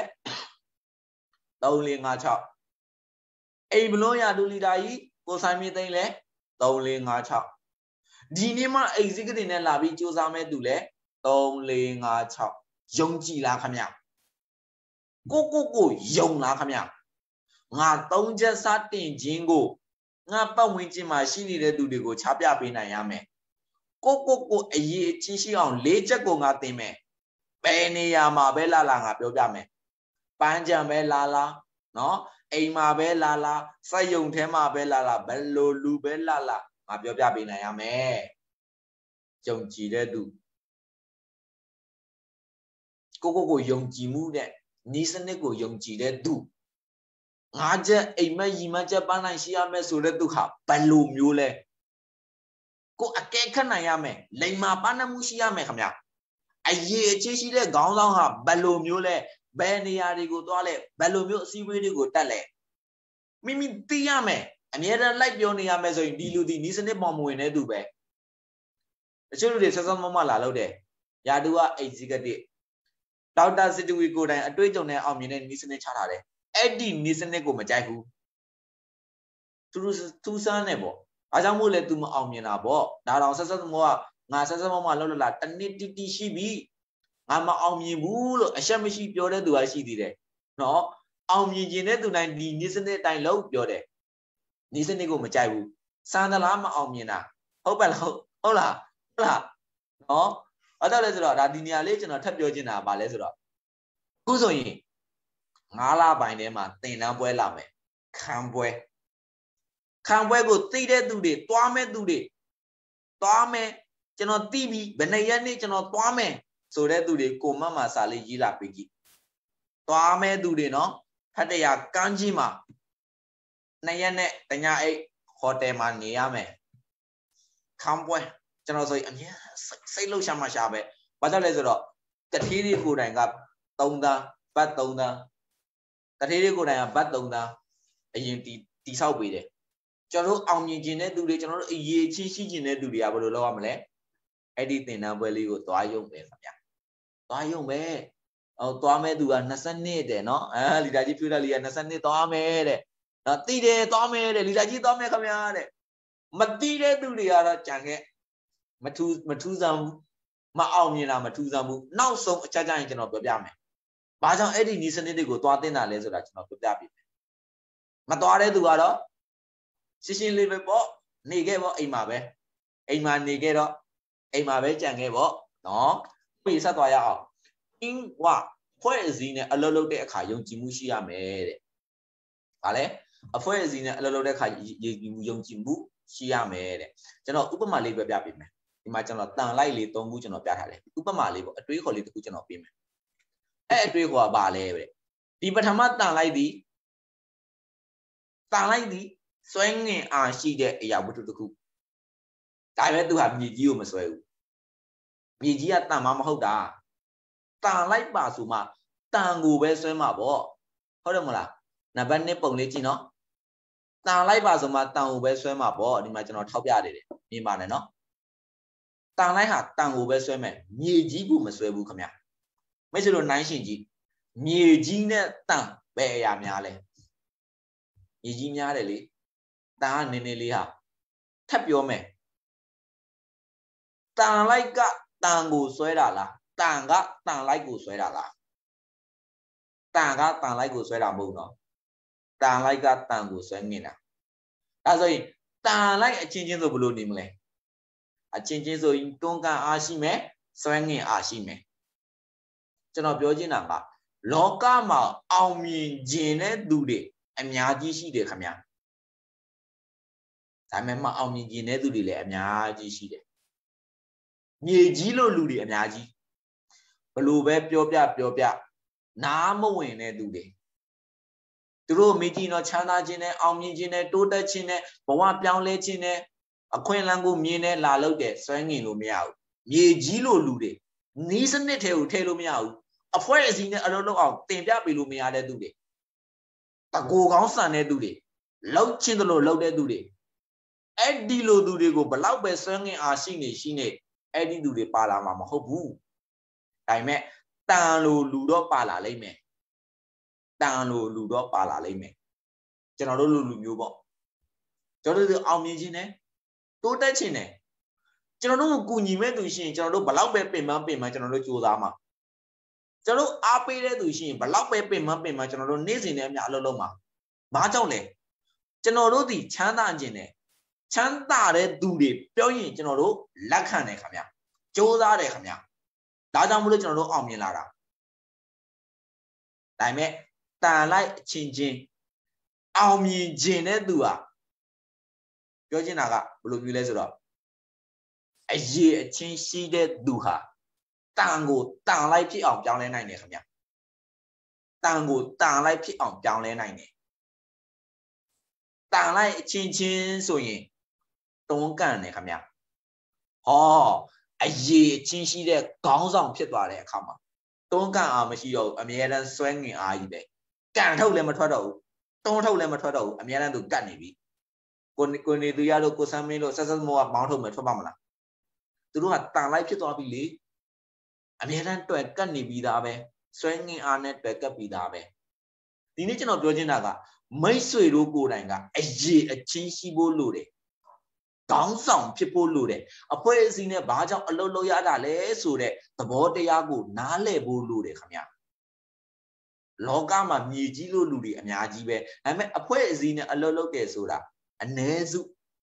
3456အိမ်ဘလုံးရတူလီတာကြီးကိုဆိုင်မြင့်သိန်းလဲ3456ဒီနေ့မှ executive နဲ့လာပြီးစူးစမ်းမဲ့သူလဲ3456ယုံကြည်လားခင်ဗျကိုယုံလားခင်ဗျငါ3ချက်စတင်ခြင်းကိုငါပတ်ဝန်းကျင်မှာရှိနေတဲ့သူတွေကိုချပြပေးနိုင်ရမယ်ကိုအရေးအချင်းရှိအောင်၄ချက်ကိုငါသင်မယ်ဘယ်နေရာမှာပဲလာငါပြောပြမယ်ပန်းကြံပဲလာနော်အိမ်မှာပဲလာစက်ယုံထဲမှာပဲလာဘယ်လိုလူပဲလာငါပြောပြပေးနိုင်ရမယ်ယုံကြည်တဲ့သူကိုယုံကြည်မှုနဲ့နီးစနစ်ကိုယုံကြည်တဲ့သူငါချက်အိမ်မက်ရီမက်ချက်ပန်းနိုင်ရှိရမယ်ဆိုတဲ့သူဟာဘယ်လိုမျိုးလဲကိုအကဲခတ်နိုင်ရမယ်လိမ္မာပန်းနှမှုရှိရမယ်ခင်ဗျအရေးအချင်းရှိတဲ့ခေါင်းဆောင်ဟာဘယ်လိုမျိုးလဲဘယ်နေရာတွေကိုသွားလဲဘယ်လိုမျိုးအစည်းအဝေးတွေကိုတက်လဲမိမိသိရမယ်အမြဲတမ်းလိုက်ပြောနေရမယ်ဆိုရင်ဒီလူဒီနီးစနစ်ပေါ်မဝင်တဲ့သူပဲတချို့လူတွေဆက်ဆက်မမလာလို့တယ်ယာတူက executive ဒေါက်တာစစ်တူဝီကိုတိုင်အတွေ့အကြုံနဲ့အောင်မြင်တဲ့နီးစနစ်ချထားတယ်အဲ့ဒီနီးစနစ်ကိုမကြိုက်ဘူးသူစမ်းနေပေါ့အားကြောင့်မို့လဲ तू မအောင်မြင်တာပေါ့ဒါတော့ဆက်မောကငါဆက်မောလှုပ်လှလာတနစ်တီရှိပြီငါမအောင်မြင်ဘူးလို့အရှက်မရှိပြောတဲ့သူကရှိသေးတယ်နော်အောင်မြင်ခြင်းတဲ့သူတိုင်းဒီနီးစနစ်အတိုင်းလို့ပြောတယ်နီးစနစ်ကိုမကြိုက်ဘူးစမ်းသလားမအောင်မြင်တာဟုတ်ပါလားဟုတ်လားနော်အဲ့တော့လဲဆိုတော့ဒါဒီနေရာလေးကျွန်တော်ထပ်ပြောချင်တာပါလဲဆိုတော့အခုဆိုရင်9လပိုင်းထဲမှာသင်တန်းပွဲလာမယ်ခံပွဲကိုသိတဲ့သူတွေတွားမဲ့သူတွေတွားမယ်ကျွန်တော်သိပြီဘယ်နှစ်ရက်နေ့ကျွန်တော်တွားမယ်ဆိုတဲ့သူတွေကိုမတ်မှာစာလေးရေးလာပေးကြည့်တွားမဲ့သူတွေနော်ဖတ်တရားကမ်းကြီးမှာ2ရက်နဲ့တညအိတ်ဟိုတယ်မှာနေရမယ်ခံပွဲကျွန်တော်ဆိုရင်အမြဲစိတ်လှုပ်ရှားမှရှားပဲဘာကြောင့်လဲဆိုတော့တထေးတွေကိုယ်တိုင်က3သန်းဘတ်3သန်းတထေးတွေကိုယ်တိုင်ကဘတ်3သန်းအရင်တီဆောက်ပေးတယ်ကျွန်တော်တို့အောင်မြင်ခြင်းတဲ့သူတွေကျွန်တော်တို့အရေးချင်းရှိခြင်းတဲ့သူတွေကဘယ်လိုလုပ်ရမလဲအဲ့ဒီသင်တန်းပွဲလေးကိုသွားရုံပဲခင်ဗျာသွားရုံပဲသွားမဲ့သူက22တဲ့နော်လီတာကြီးဖြူတာလီက22သွားမယ်တဲ့နော်တိတယ်သွားမယ်တဲ့လီတာကြီးသွားမယ်ခင်ဗျာတဲ့မတိတဲ့သူတွေကတော့ကြံခဲ့မထူးဆန်းဘူးမအောင်မြင်တာမထူးဆန်းဘူးနောက်ဆုံးအချက်ကြရင်ကျွန်တော်ပြောပြမယ်ဘာကြောင့်အဲ့ဒီနီးစနစ်တွေကိုသွားတင်တာလဲဆိုတာကျွန်တော်ပြောပြပေးမယ်မသွားတဲ့သူကတော့ရှင်းလေးပဲပေါ့နေခဲ့ပေါ့အိမ်မှာပဲအိမ်မှာနေခဲ့တော့အိမ်မှာပဲကြံခဲ့ပေါ့နော်ပြီးဆက်သွားရအောင်အင်းဝဖွဲ့အစည်းနဲ့အလုပ်လုပ်တဲ့အခါယုံကြည်မှုရှိရမယ်တဲ့ဗါလဲအဖွဲ့အစည်းနဲ့အလုပ်လုပ်တဲ့အခါယုံကြည်မှုရှိရမယ်တဲ့ကျွန်တော်ဥပမာလေးပဲပြပေးမယ်ဒီမှာကျွန်တော်တန်လိုက်လေး3ခုကျွန်တော်ပြထားတယ်ဥပမာလေးပေါ့အတွေးခေါ်လေးတစ်ခုကျွန်တော်ပေးမယ်အဲ့အတွေးခေါ်ကဘာလဲတဲ့ဒီပထမတန်လိုက်သည်စွဲငင်အားရှိတဲ့အရာဝတ္ထုတစ်ခုဒါပဲသူဟာမြေကြီးကိုမစွဲဘူးမြေကြီးကတန်မှမဟုတ်တာတန်လိုက်ပါဆိုမှတန်ကိုပဲစွဲမှာပေါ့ဟုတ်တယ်မလားနံပါတ်1ပုံလေးကြည့်နော်တန်လိုက်ပါဆိုမှတန်ကိုပဲစွဲမှာပေါ့ဒီမှာကျွန်တော်ထောက်ပြနေတယ်မြင်ပါနဲ့နော်တန်လိုက်ဟာတန်ကိုပဲစွဲမယ်မြေကြီးကိုမစွဲဘူးခင်ဗျမိတ်ဆွေတို့နိုင်ရှင်ကြီးမြေကြီးနဲ့တန်ဘယ်အရာများလဲမြေကြီးများတယ်လေတန်ကနေနေလေးဟာထပ်ပြောမယ်တန်လိုက်ကတန်ကိုဆွဲတာလားတန်ကတန်လိုက်ကိုဆွဲတာလားတန်ကတန်လိုက်ကိုဆွဲတာမဟုတ်နော်တန်လိုက်ကတန်ကိုဆွဲငင်တာဒါဆိုရင်တန်လိုက်အချင်းချင်းဆိုဘယ်လိုနေမလဲအချင်းချင်းဆိုရင်တွန်းကန်အားရှိမယ်ဆွဲငင်အားရှိမယ်ကျွန်တော်ပြောချင်တာကလောကမှာအောင်မြင်ခြင်းတဲ့သူတွေအများကြီးရှိတယ်ခင်ဗျာဒါပေမဲ့မအောင်မြင်ခြင်းတဲ့သူတွေလည်းအများကြီးရှိတယ်မြေကြီးလို့လူတွေအများကြီးဘလို့ပဲပြောပြနားမဝင်တဲ့သူတွေသူတို့မိကြီးတော့ချမ်းသာခြင်းနဲ့အောင်မြင်ခြင်းနဲ့တိုးတက်ခြင်းနဲ့ဘဝပြောင်းလဲခြင်းနဲ့အခွင့်အလမ်းကိုမြင်နဲ့လာလို့တဲ့စွဲငင်လို့မရဘူးမြေကြီးလို့လူတွေနီးစနစ်ထဲကိုထည့်လို့မရဘူးအဖွဲ့အစည်းနဲ့အလုပ်လုပ်အောင်တင်ပြပေးလို့မရတဲ့သူတွေတကူကောင်းဆန်တဲ့သူတွေလောက်ချင်းတို့လို့လောက်တဲ့သူတွေအဲ့ဒီလိုသူတွေကိုဘလောက်ပဲစွဲငင်အားရှိနေအဲ့ဒီလူတွေပါလာမှာမဟုတ်ဘူးဒါပေမဲ့တန်လို့လူတော့ပါလာလိမ့်မယ်တန်လို့လူတော့ပါလာလိမ့်မယ်ကျွန်တော်တို့လူမျိုးပေါ့ကျွန်တော်တို့အောင်မြင်ခြင်းနဲ့တိုးတက်ခြင်းနဲ့ကျွန်တော်တို့ကိုကူညီမဲ့သူရှိရင်ကျွန်တော်တို့ဘလောက်ပဲပင်ပန်းကျွန်တော်တို့ကြိုးစားမှာကျွန်တော်တို့အားပေးတဲ့သူရှိရင်ဘလောက်ပဲပင်ပန်းကျွန်တော်တို့နေ့စဉ်နဲ့အများအလုပ်လုပ်မှာဘာကြောင့်လဲကျွန်တော်တို့ဒီချမ်းသာခြင်းနဲ့ချမ်းသာတဲ့သူတွေပြောရင်ကျွန်တော်တို့လက်ခံတယ်ခင်ဗျာကြိုးစားတယ်ခင်ဗျာဒါကြောင့်မလို့ကျွန်တော်တို့အောင်မြင်လာတာဒါပေမဲ့တန်လိုက်အချင်းချင်းအောင်မြင်ခြင်းတဲ့သူဟာပြောချင်တာကဘယ်လိုမျိုးလဲဆိုတော့အရေးအချင်းရှိတဲ့သူဟာတန်ကိုတန်လိုက်ဖြစ်အောင်ပြောင်းလဲနိုင်တယ်ခင်ဗျတန်ကိုတန်လိုက်ဖြစ်အောင်ပြောင်းလဲနိုင်တယ်တန်လိုက်အချင်းချင်းဆိုရင်တွန်းကန်တယ်ခင်ဗျဟောအရေးအချင်းရှိတဲ့ခေါင်းဆောင်ဖြစ်သွားတဲ့အခါမှာတွန်းကန်အားမရှိတော့ဘူးအမြဲတမ်းဆွဲငင်အားကြီးပဲကန်ထုတ်လည်းမထွက်တော့ဘူးတွန်းထုတ်လည်းမထွက်တော့ဘူးအမြဲတမ်းသူကတ်နေပြီကိုနေသူရလို့ကိုစမ်းမင်းလို့ဆက်မောကမောင်းထုတ်မယ်ထွက်ပါမလားသူတို့ကတန်လိုက်ဖြစ်သွားပြီလေအမြဲတမ်းတွယ်ကတ်နေပြီးသားပဲဆွဲငင်အားနဲ့တွယ်ကတ်ပြီးသားပဲဒီနေ့ကျွန်တော်ပြောချင်တာကမိတ်ဆွေတို့ကိုယ်တိုင်ကအရေးအချင်းရှိဖို့လိုတယ်ခေါင်းဆောင်ဖြစ်ဖို့လိုတယ်အဖွဲ့အစည်းနဲ့ဘာကြောင့်အလုပ်လုပ်ရတာလဲဆိုတဲ့သဘောတရားကိုနားလည်ဖို့လိုတယ်ခင်ဗျာလောကမှာမြေကြီးလို့လူတွေအများကြီးပဲဒါပေမဲ့အဖွဲ့အစည်းနဲ့အလုပ်လုပ်တယ်ဆိုတာအ ਨੇ စု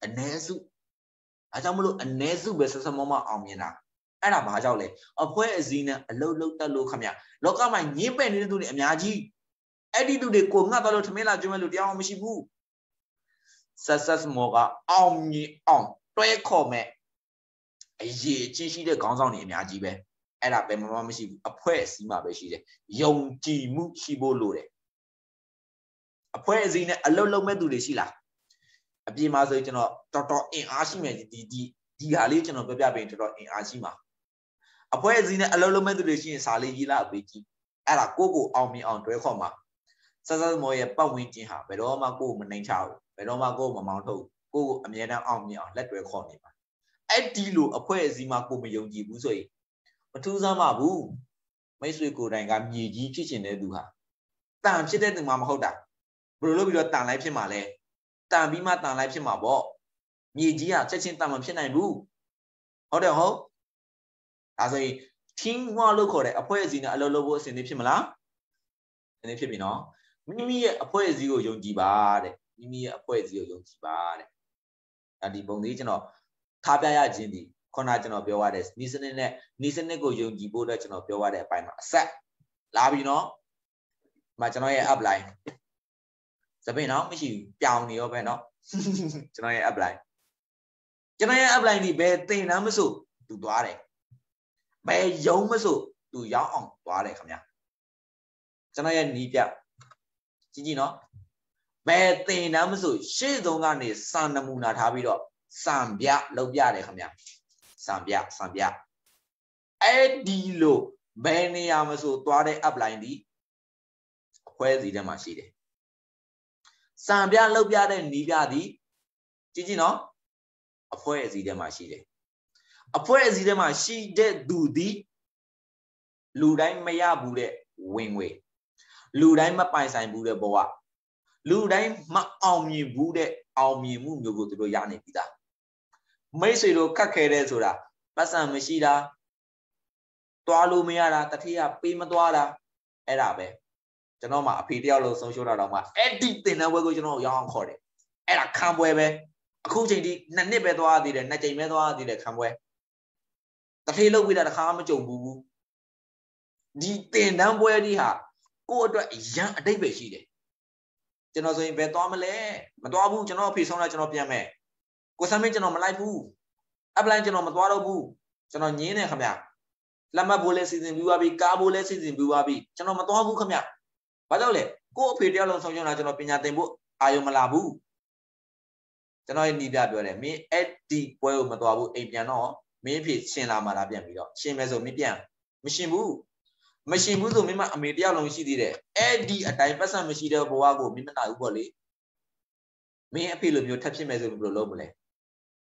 အားကြောင့်မလို့အ ਨੇ စုပဲဆက်မောအောင်မြင်တာအဲ့ဒါဘာကြောင့်လဲအဖွဲ့အစည်းနဲ့အလုပ်လုပ်တတ်လို့ခင်ဗျာလောကမှာညင်းပယ်နေတဲ့သူတွေအများကြီးအဲ့ဒီသူတွေကိုငှက်သွားလို့ထမင်းလာကျွေးမဲ့လူတရားအောင်မရှိဘူးဆက်မောကအောင်မြင်အောင်တွဲခေါ်မဲ့အရေးကြီးရှိတဲ့ခေါင်းဆောင်တွေအများကြီးပဲအဲ့ဒါပဲမမရှိဘူးအဖွဲ့အစည်းမှာပဲရှိတယ်ယုံကြည်မှုရှိဖို့လိုတယ်အဖွဲ့အစည်းနဲ့အလုပ်လုပ်မဲ့သူတွေရှိလားအပြင်မှာဆိုရင်ကျွန်တော်တော်အင်အားရှိမယ်ဒီဟာလေးကျွန်တော်ပြပြပေးတော်အင်အားရှိမှာအဖွဲ့အစည်းနဲ့အလုပ်လုပ်မဲ့သူတွေရှိရင်စာလေးရေးလာအပေးကြည့်အဲ့ဒါကိုအောင်မြင်အောင်တွဲခေါ်မှာဆက်မောရဲ့ပတ်ဝန်းကျင်ဟာဘယ်တော့မှကိုမနှိမ်ချဘူးဘယ်တော့မှကိုမမောင်းထုတ်ကိုအမြဲတမ်းအောင်မြင်အောင်လက်တွဲခေါ်နေပါအဲ့ဒီလိုအဖွဲ့အစည်းမှာကိုမယုံကြည်ဘူးဆိုရင်မထူးဆန်းပါဘူးမိတ်ဆွေကိုယ်တိုင်ကမြေကြီးဖြစ်ချင်တဲ့သူဟာတန်ဖြစ်တဲ့သူမှမဟုတ်တာဘယ်လိုလုပ်ပြီးတော့တန်လိုက်ဖြစ်မှာလဲတန်ပြီးမှတန်လိုက်ဖြစ်မှာပေါ့မြေကြီးကချက်ချင်းတန်မဖြစ်နိုင်ဘူးဟုတ်တယ်ဟုတ်ဒါဆိုရင်ထင်းဝါလို့ခေါ်တဲ့အဖွဲ့အစည်းနဲ့အလုပ်လုပ်ဖို့အဆင်သင့်ဖြစ်မလားအဆင်သင့်ဖြစ်ပြီနော်မိမိရဲ့အဖွဲ့အစည်းကိုယုံကြည်ပါတဲ့မိမိရဲ့အဖွဲ့အစည်းကိုယုံကြည်ပါတဲ့ဒီပုံလေးကျွန်တော်ထားပြရခြင်းဒီခုနကျွန်တော်ပြောရတဲ့နီးစနစ်ကိုယုံကြည်ဖို့အတွက်ကျွန်တော်ပြောရတဲ့အပိုင်းမှာအဆက်လာပြီနော်ဒီမှာကျွန်တော်ရဲ့ upline စပင်းနော်မရှိဘူးပြောင်းနေရောပဲနော်ကျွန်တော်ရဲ့ upline ဒီဘယ်တင်တန်းမဆိုသူသွားတယ်ဘယ်ယုံမဆိုသူရောက်အောင်သွားတယ်ခင်ဗျာကျွန်တော်ရဲ့နီးပြကြည့်နော်ဘယ်တင်တန်းမဆိုရှေ့ဆုံးကနေစံနမူနာထားပြီးတော့စံပြလုပ်ပြတယ်ခင်ဗျာစံပြအဲ့ဒီလိုဘယ်နေရာမဆိုသွားတဲ့ upline ဒီအဖွဲ့အစည်းထဲမှာရှိတယ်စံပြလုပ်ပြတဲ့နီးပြသည်ကြည့်နော်အဖွဲ့အစည်းထဲမှာရှိတယ်အဖွဲ့အစည်းထဲမှာရှိတဲ့သူသည်လူတိုင်းမရဘူးတဲ့ဝင်ငွေလူတိုင်းမပိုင်ဆိုင်ဘူးတဲ့ဘဝလူတိုင်းမအောင်မြင်ဘူးတဲ့အောင်မြင်မှုမျိုးကိုသူတို့ရနေပြီသားမိတ်ဆွေတို့ခက်ခဲတဲ့ဆိုတာပတ်စံမရှိတာသွားလို့မရတာတတိယပေးမသွားတာအဲ့ဒါပဲကျွန်တော်မှအဖေတယောက်လုံးဆုံးရှုံးတာတော့မှအဲ့ဒီတင်တဲ့ဘွဲကိုကျွန်တော်ရောင်းအောင်ခေါ်တယ်အဲ့ဒါခံပွဲပဲအခုချိန်ထိ2နှစ်ပဲသွားသေးတယ်2ချိန်ပဲသွားသေးတယ်ခံပွဲတတိလုပ်ပြီးတာတစ်ခါမကြုံဘူးဒီတင်တန်းပွဲဒီဟာကိုယ့်အတွက်အရန်အတိတ်ပဲရှိတယ်ကျွန်တော်ဆိုရင်ဘယ်သွားမလဲမသွားဘူးကျွန်တော်အဖေဆုံးလာကျွန်တော်ပြန်မယ်ကိုစမ်းမင်းကျွန်တော်မလိုက်ဘူး upline ကျွန်တော်မသွားတော့ဘူးကျွန်တော်ညင်းနေခင်ဗျလက်မှတ်ဖို့လဲစီစဉ်ပြီးသွားပြီကားဖို့လဲစီစဉ်ပြီးသွားပြီကျွန်တော်မသွားဘူးခင်ဗျဘာကြောင့်လဲကို့အဖေတယောက်လုံးဆုံးရှုံးလာကျွန်တော်ပညာသင်ဖို့အာရုံမလာဘူးကျွန်တော်ရဲ့ညီပြပြောတယ်မင်းအဲ့ဒီပွဲကိုမသွားဘူးအိမ်ပြန်တော့မင်းအဖေရှင်လာမှလားပြန်ပြီးတော့ရှင်မယ်ဆိုမင်းပြန်မရှင်ဘူးဆိုမင်းမအမေတယောက်လုံးရှိသေးတယ်အဲ့ဒီအတိုင်းပတ်စံမရှိတဲ့ဘဝကိုမင်းမနာဘူးပေါ့လေမင်းအဖေလိုမျိုးထပ်ဖြစ်မယ်ဆိုဘယ်လိုလုပ်မလဲအ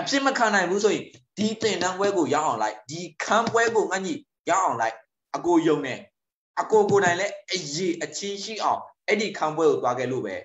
ဖြစ်မခံနိုင်ဘူးဆိုရင်ဒီတင်တန်းပွဲကိုရောက်အောင်လိုက်ဒီခန်းပွဲကိုငါညီရောက်အောင်လိုက်အကိုယုံနေအကိုကိုနိုင်လဲအရေးအချင်းရှိအောင်အဲ့ဒီခန်းပွဲကိုသွားခဲ့လို့ပဲ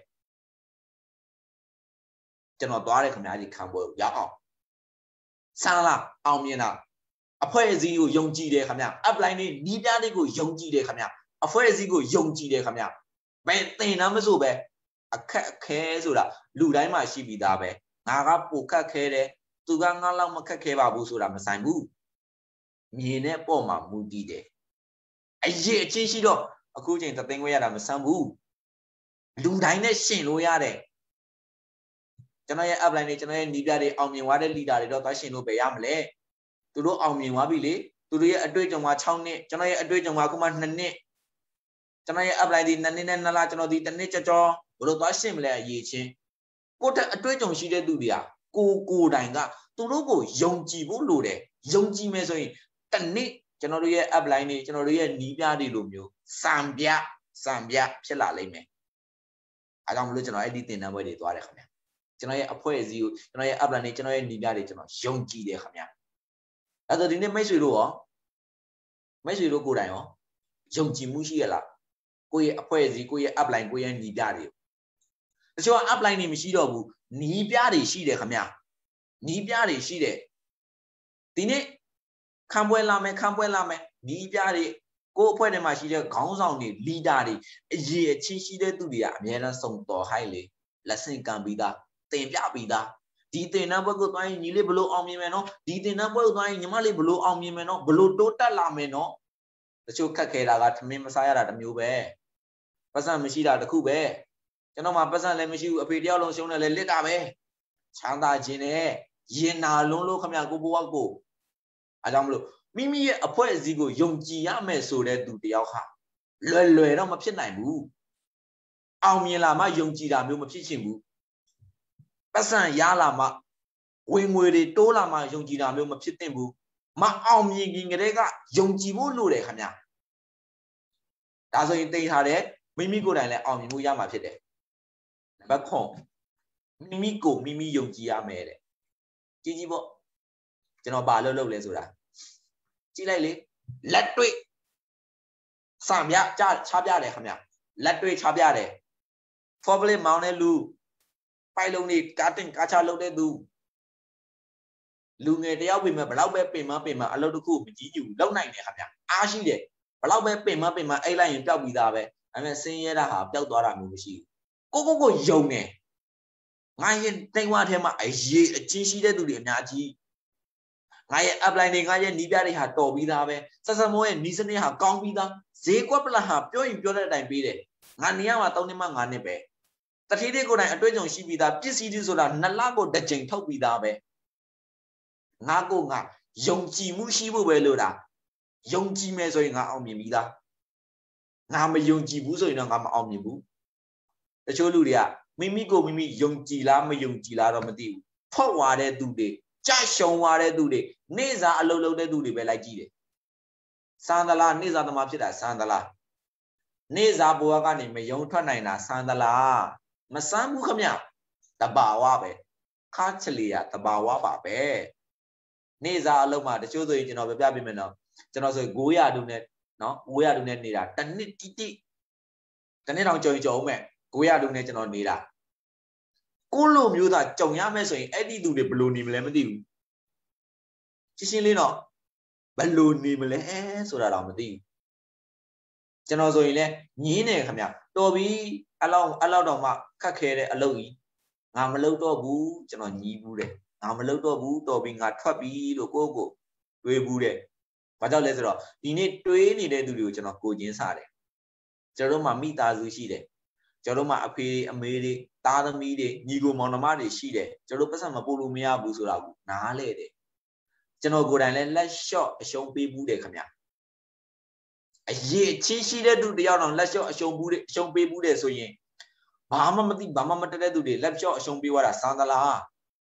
ကျွန်တော်သွားတယ်ခင်ဗျာဒီခံပွဲကိုရောက်အောင်ဆန်းလားအောင်မြင်တာအဖွဲ့အစည်းကိုယုံကြည်တယ်ခင်ဗျာ upline တွေနီးပြားတွေကိုယုံကြည်တယ်ခင်ဗျာအဖွဲ့အစည်းကိုယုံကြည်တယ်ခင်ဗျာဘယ်တင်တန်းမဆိုပဲအခက်အခဲဆိုတာလူတိုင်းမှာရှိပြီးသားပဲငါကပိုခက်ခဲတယ်သူကငါလောက်မခက်ခဲပါဘူးဆိုတာမဆိုင်ဘူးမြင်တဲ့ပုံမှာမူတည်တယ်အရေးအချင်းရှိတော့အခုချိန်သသိန်းခွဲရတာမဆန်းဘူးလူတိုင်းနဲ့ရှင်လို့ရတယ်ကျွန်တော်ရဲ့ upline တွေကျွန်တော်ရဲ့နီးပြတွေအောင်မြင်သွားတဲ့ leader တွေတော့သွားရှင်လို့ပဲရမလဲသူတို့အောင်မြင်သွားပြီလေသူတို့ရဲ့အတွေ့အကြုံက6နှစ်ကျွန်တော်ရဲ့အတွေ့အကြုံကအခုမှ2နှစ်ကျွန်တော်ရဲ့ upline တွေ2နှစ်နဲ့2လကျွန်တော်ဒီ1နှစ်ကြောဘလို့သွားရှင်မလဲအရေးချင်းကိုတက်အတွေ့အကြုံရှိတဲ့သူတွေကကိုတိုင်ကသူတို့ကိုယုံကြည်ဖို့လိုတယ်ယုံကြည်မယ်ဆိုရင်1နှစ်ကျွန်တော်တို့ရဲ့ upline တွေကျွန်တော်တို့ရဲ့နီးပြတွေလိုမျိုးစံပြဖြစ်လာလိမ့်မယ်အဲကြောင့်မလို့ကျွန်တော်အဲ့ဒီတင်တန်းပွဲတွေသွားတယ်ခင်ဗျကျွန်တော်ရဲ့အဖွဲ့အစည်းကိုကျွန်တော်ရဲ့ upline တွေကျွန်တော်ရဲ့နီးပြတွေကျွန်တော်ယုံကြည်တယ်ခင်ဗျအဲ့တော့ဒီနေ့မိတ်ဆွေတို့ကိုယ်တိုင်ရောယုံကြည်မှုရှိရလားကိုယ့်ရဲ့အဖွဲ့အစည်းကိုယ့်ရဲ့ upline ကိုယ့်ရဲ့နီးပြတွေတချို့က upline တွေမရှိတော့ဘူးနီးပြတွေရှိတယ်ခင်ဗျနီးပြတွေရှိတယ်ဒီနေ့ခံပွဲလာမယ်နီးပြတွေကိုယ့်အဖွဲ့ထဲမှာရှိတဲ့ခေါင်းဆောင်တွေ leader တွေအရေးအချင်းရှိတဲ့သူတွေကအများအားစုံတော်ဟိုက်လေလက်ဆင့်ကမ်းပြီးသားတင်ပြပြီးသားဒီတင်တန်းပွဲကိုသွားရင်ညီလေးဘလို့အောင်မြင်မယ်နော်ဒီတင်တန်းပွဲကိုသွားရင်ညီမလေးဘလို့အောင်မြင်မယ်နော်ဘလို့တိုးတက်လာမယ်နော်တချို့ခက်ခဲတာကထမင်းမစားရတာတစ်မျိုးပဲပတ်စံမရှိတာတစ်ခုပဲကျွန်တော်မှပတ်စံလည်းမရှိဘူးအဖေတယောက်လုံးရှုံးတယ်လည်းလစ်တာပဲချမ်းသာခြင်းနဲ့ရင်နာလုံးလို့ခမရကိုဘဝကိုအားကြောင့်မလို့မိမိရဲ့အဖွဲ့အစည်းကိုယုံကြည်ရမယ်ဆိုတဲ့သူတယောက်ဟာလွယ်တော့မဖြစ်နိုင်ဘူးအောင်မြင်လာမှယုံကြည်တာမျိုးမဖြစ်ချင်ဘူးပတ်စံရလာမှဝင်ငွေတွေတိုးလာမှယုံကြည်တာမျိုးမဖြစ်သင့်ဘူးမအောင်မြင်ခင်ကတည်းကယုံကြည်ဖို့လိုတယ်ခင်ဗျာဒါဆိုရင်သိထားတယ်မိမိကိုယ်တိုင်လည်းအောင်မြင်မှုရမှာဖြစ်တယ်နံပါတ်9မိမိယုံကြည်ရမယ်တဲ့ကြီးပေါ့ကျွန်တော်ဘာလုပ်လဲဆိုတာကြည့်လိုက်လေလက်တွေ့စံပြချပြတယ်ခင်ဗျလက်တွေ့ချပြတယ် formula မောင်းတဲ့လူပိုင်လုံးတွေကာတင်ကာချလုပ်တဲ့သူလူငယ်တယောက်ပြင်မဲ့ဘလောက်ပဲပင်မအလုပ်တစ်ခုမကြီးကျူလောက်နိုင်တယ်ခင်ဗျအားရှိတယ်ဘလောက်ပဲပင်မအိတ်လိုက်ရင်ပျောက်ပြီးသားပဲဒါပေမဲ့စင်းရဲတာဟာပျောက်သွားတာမျိုးမရှိဘူးကိုယုံတယ်ငါရဲ့တိမ်ဝါထဲမှာအရေးအချင်းရှိတဲ့သူတွေအများကြီးငါရဲ့ upline တွေငါရဲ့နီးပြတွေဟာတော်ပြီးသားပဲဆက်စမိုးရဲ့နီးစနစ်ဟာကောင်းပြီးသားဈေးကွက်ပလဟာပြောရင်ပြောတဲ့အတိုင်းပေးတယ်ငါနေရမှာ3နှစ်မှ5နှစ်ပဲတတိတွေကိုယ်တိုင်အတွေ့အကြုံရှိပြီးသားပစ္စည်းတွေဆိုတာ2လကိုတစ်ကြိမ်ထုတ်ပြီးသားပဲငါယုံကြည်မှုရှိဖို့ပဲလို့တာယုံကြည်မယ်ဆိုရင်ငါအောင်မြင်ပြီးသားငါမယုံကြည်ဘူးဆိုရင်တော့ငါမအောင်မြင်ဘူးတချို့လူတွေကမိမိယုံကြည်လားမယုံကြည်လားတော့မသိဘူးဖောက်သွားတဲ့သူတွေကြရှုံသွားတဲ့သူတွေနေ့စားအလုပ်လုပ်တဲ့သူတွေပဲလိုက်ကြည့်တယ်စမ်းသလားနေ့စားသမားဖြစ်တာစမ်းသလားနေ့စားဘဝကနေမယုံထွက်နိုင်တာစမ်းသလားမစမ်းဘူးခမတဘာဝပဲခါချလီရတဘာဝပါပဲနေ့စားအလုပ်မှာတချို့ဆိုရင်ကျွန်တော်ပြပြပေးမယ်နော်ကျွန်တော်ဆို900ဒုနဲ့နော်900ဒုနဲ့နေတာတစ်နှစ်တိတစ်နှစ်တောင်ကြော်အောင်မဲ့900ဒုနဲ့ကျွန်တော်နေတာကိုလိုမျိုးသားကြုံရမယ်ဆိုရင်အဲ့ဒီသူတွေဘယ်လိုနေမလဲမသိဘူးရှင်းလေးတော့ဘယ်လိုနေမလဲဆိုတာတော့မသိဘူးကျွန်တော်ဆိုရင်လည်းညင်းနေခင်ဗျတော်ပြီအလောက်တော့မှခက်ခဲတဲ့အလုပ်ကြီးငါမလုပ်တော့ဘူးကျွန်တော်ညီးဘူးတဲ့ငါမလုပ်တော့ဘူးတော်ပြီငါထွက်ပြီလို့ကိုတွေးဘူးတဲ့ဘာကြောင့်လဲဆိုတော့ဒီနေ့တွေးနေတဲ့သူတွေကိုကျွန်တော်ကိုချင်းစားတယ်ကျွန်တော်တို့မှမိသားစုရှိတယ်ကျွန်တော်တို့မှအဖေအမေတွေသားသမီးတွေညီကိုမောင်နှမတွေရှိတယ်ကျွန်တော်ပတ်စံမပို့လို့မရဘူးဆိုတာကိုနားလဲတယ်ကျွန်တော်ကိုယ်တိုင်လည်းလက်လျှော့အရှုံးပေးဘူးတယ်ခင်ဗျအရေးချင်းရှိတဲ့သူတယောက်တော့လက်လျှော့အရှုံးပေးဘူးတယ်ဆိုရင်ဘာမှမသိဘာမှမတတ်တဲ့သူတွေလက်လျှော့အရှုံးပေးသွားတာစမ်းသလား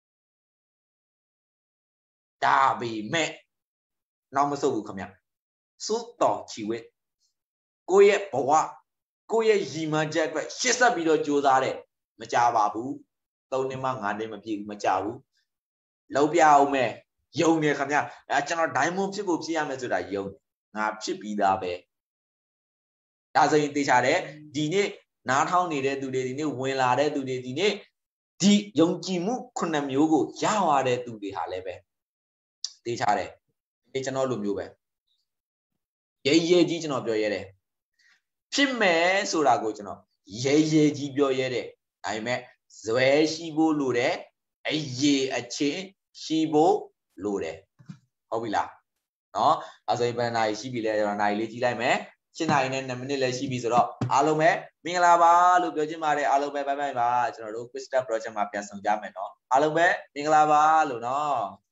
ဒါပေမဲ့နောက်မဆုတ်ဘူးခင်ဗျစိုးတော်ချီဝဲကိုယ့်ရဲ့ဘဝကိုယ့်ရဲ့ရည်မှန်းချက်အတွက်ရှစ်ဆက်ပြီးတော့ကြိုးစားတယ်မကြပါဘူး3နှစ်မှ5နှစ်မပြည့်ဘူးမကြဘူးလောက်ပြအောင်မဲ့ယုံနေခင်ဗျကျွန်တော် diamond ဖြစ်ဖို့ဖြစ်ရမယ်ဆိုတာယုံငါဖြစ်ပြီးသားပဲဒါဆိုရင်သိချတယ်ဒီနေ့နားထောင်နေတဲ့သူတွေဒီနေ့ဝင်လာတဲ့သူတွေဒီနေ့ဒီယုံကြည်မှုခုနှစ်မျိုးကိုရသွားတဲ့သူတွေဟာလည်းပဲသိချတယ်ဒီကျွန်တော်လိုမျိုးပဲရဲရဲကြီးကျွန်တော်ပြောရဲတယ်ဖြစ်မယ်ဆိုတာကိုကျွန်တော်ရဲရဲကြီးပြောရဲတယ်ဒါပေမဲ့ဇွဲရှိဖို့လိုတယ်အရေးအချင်းရှိဖို့လိုတယ်ဟုတ်ပြီလားနော်အဲဆိုရင်ဘယ်နာရီရှိပြီလဲကျွန်တော်နာရီလေးကြည့်လိုက်မယ်7 နာရီနဲ့2 မိနစ်လည်းရှိပြီဆိုတော့အားလုံးပဲမင်္ဂလာပါလို့ပြောချင်ပါတယ်အားလုံးပဲဘိုင်ဘိုင်ပါကျွန်တော်တို့ Quick Step Project မှာပြန်ဆောင်ကြမယ်နော်အားလုံးပဲမင်္ဂလာပါလို့နော်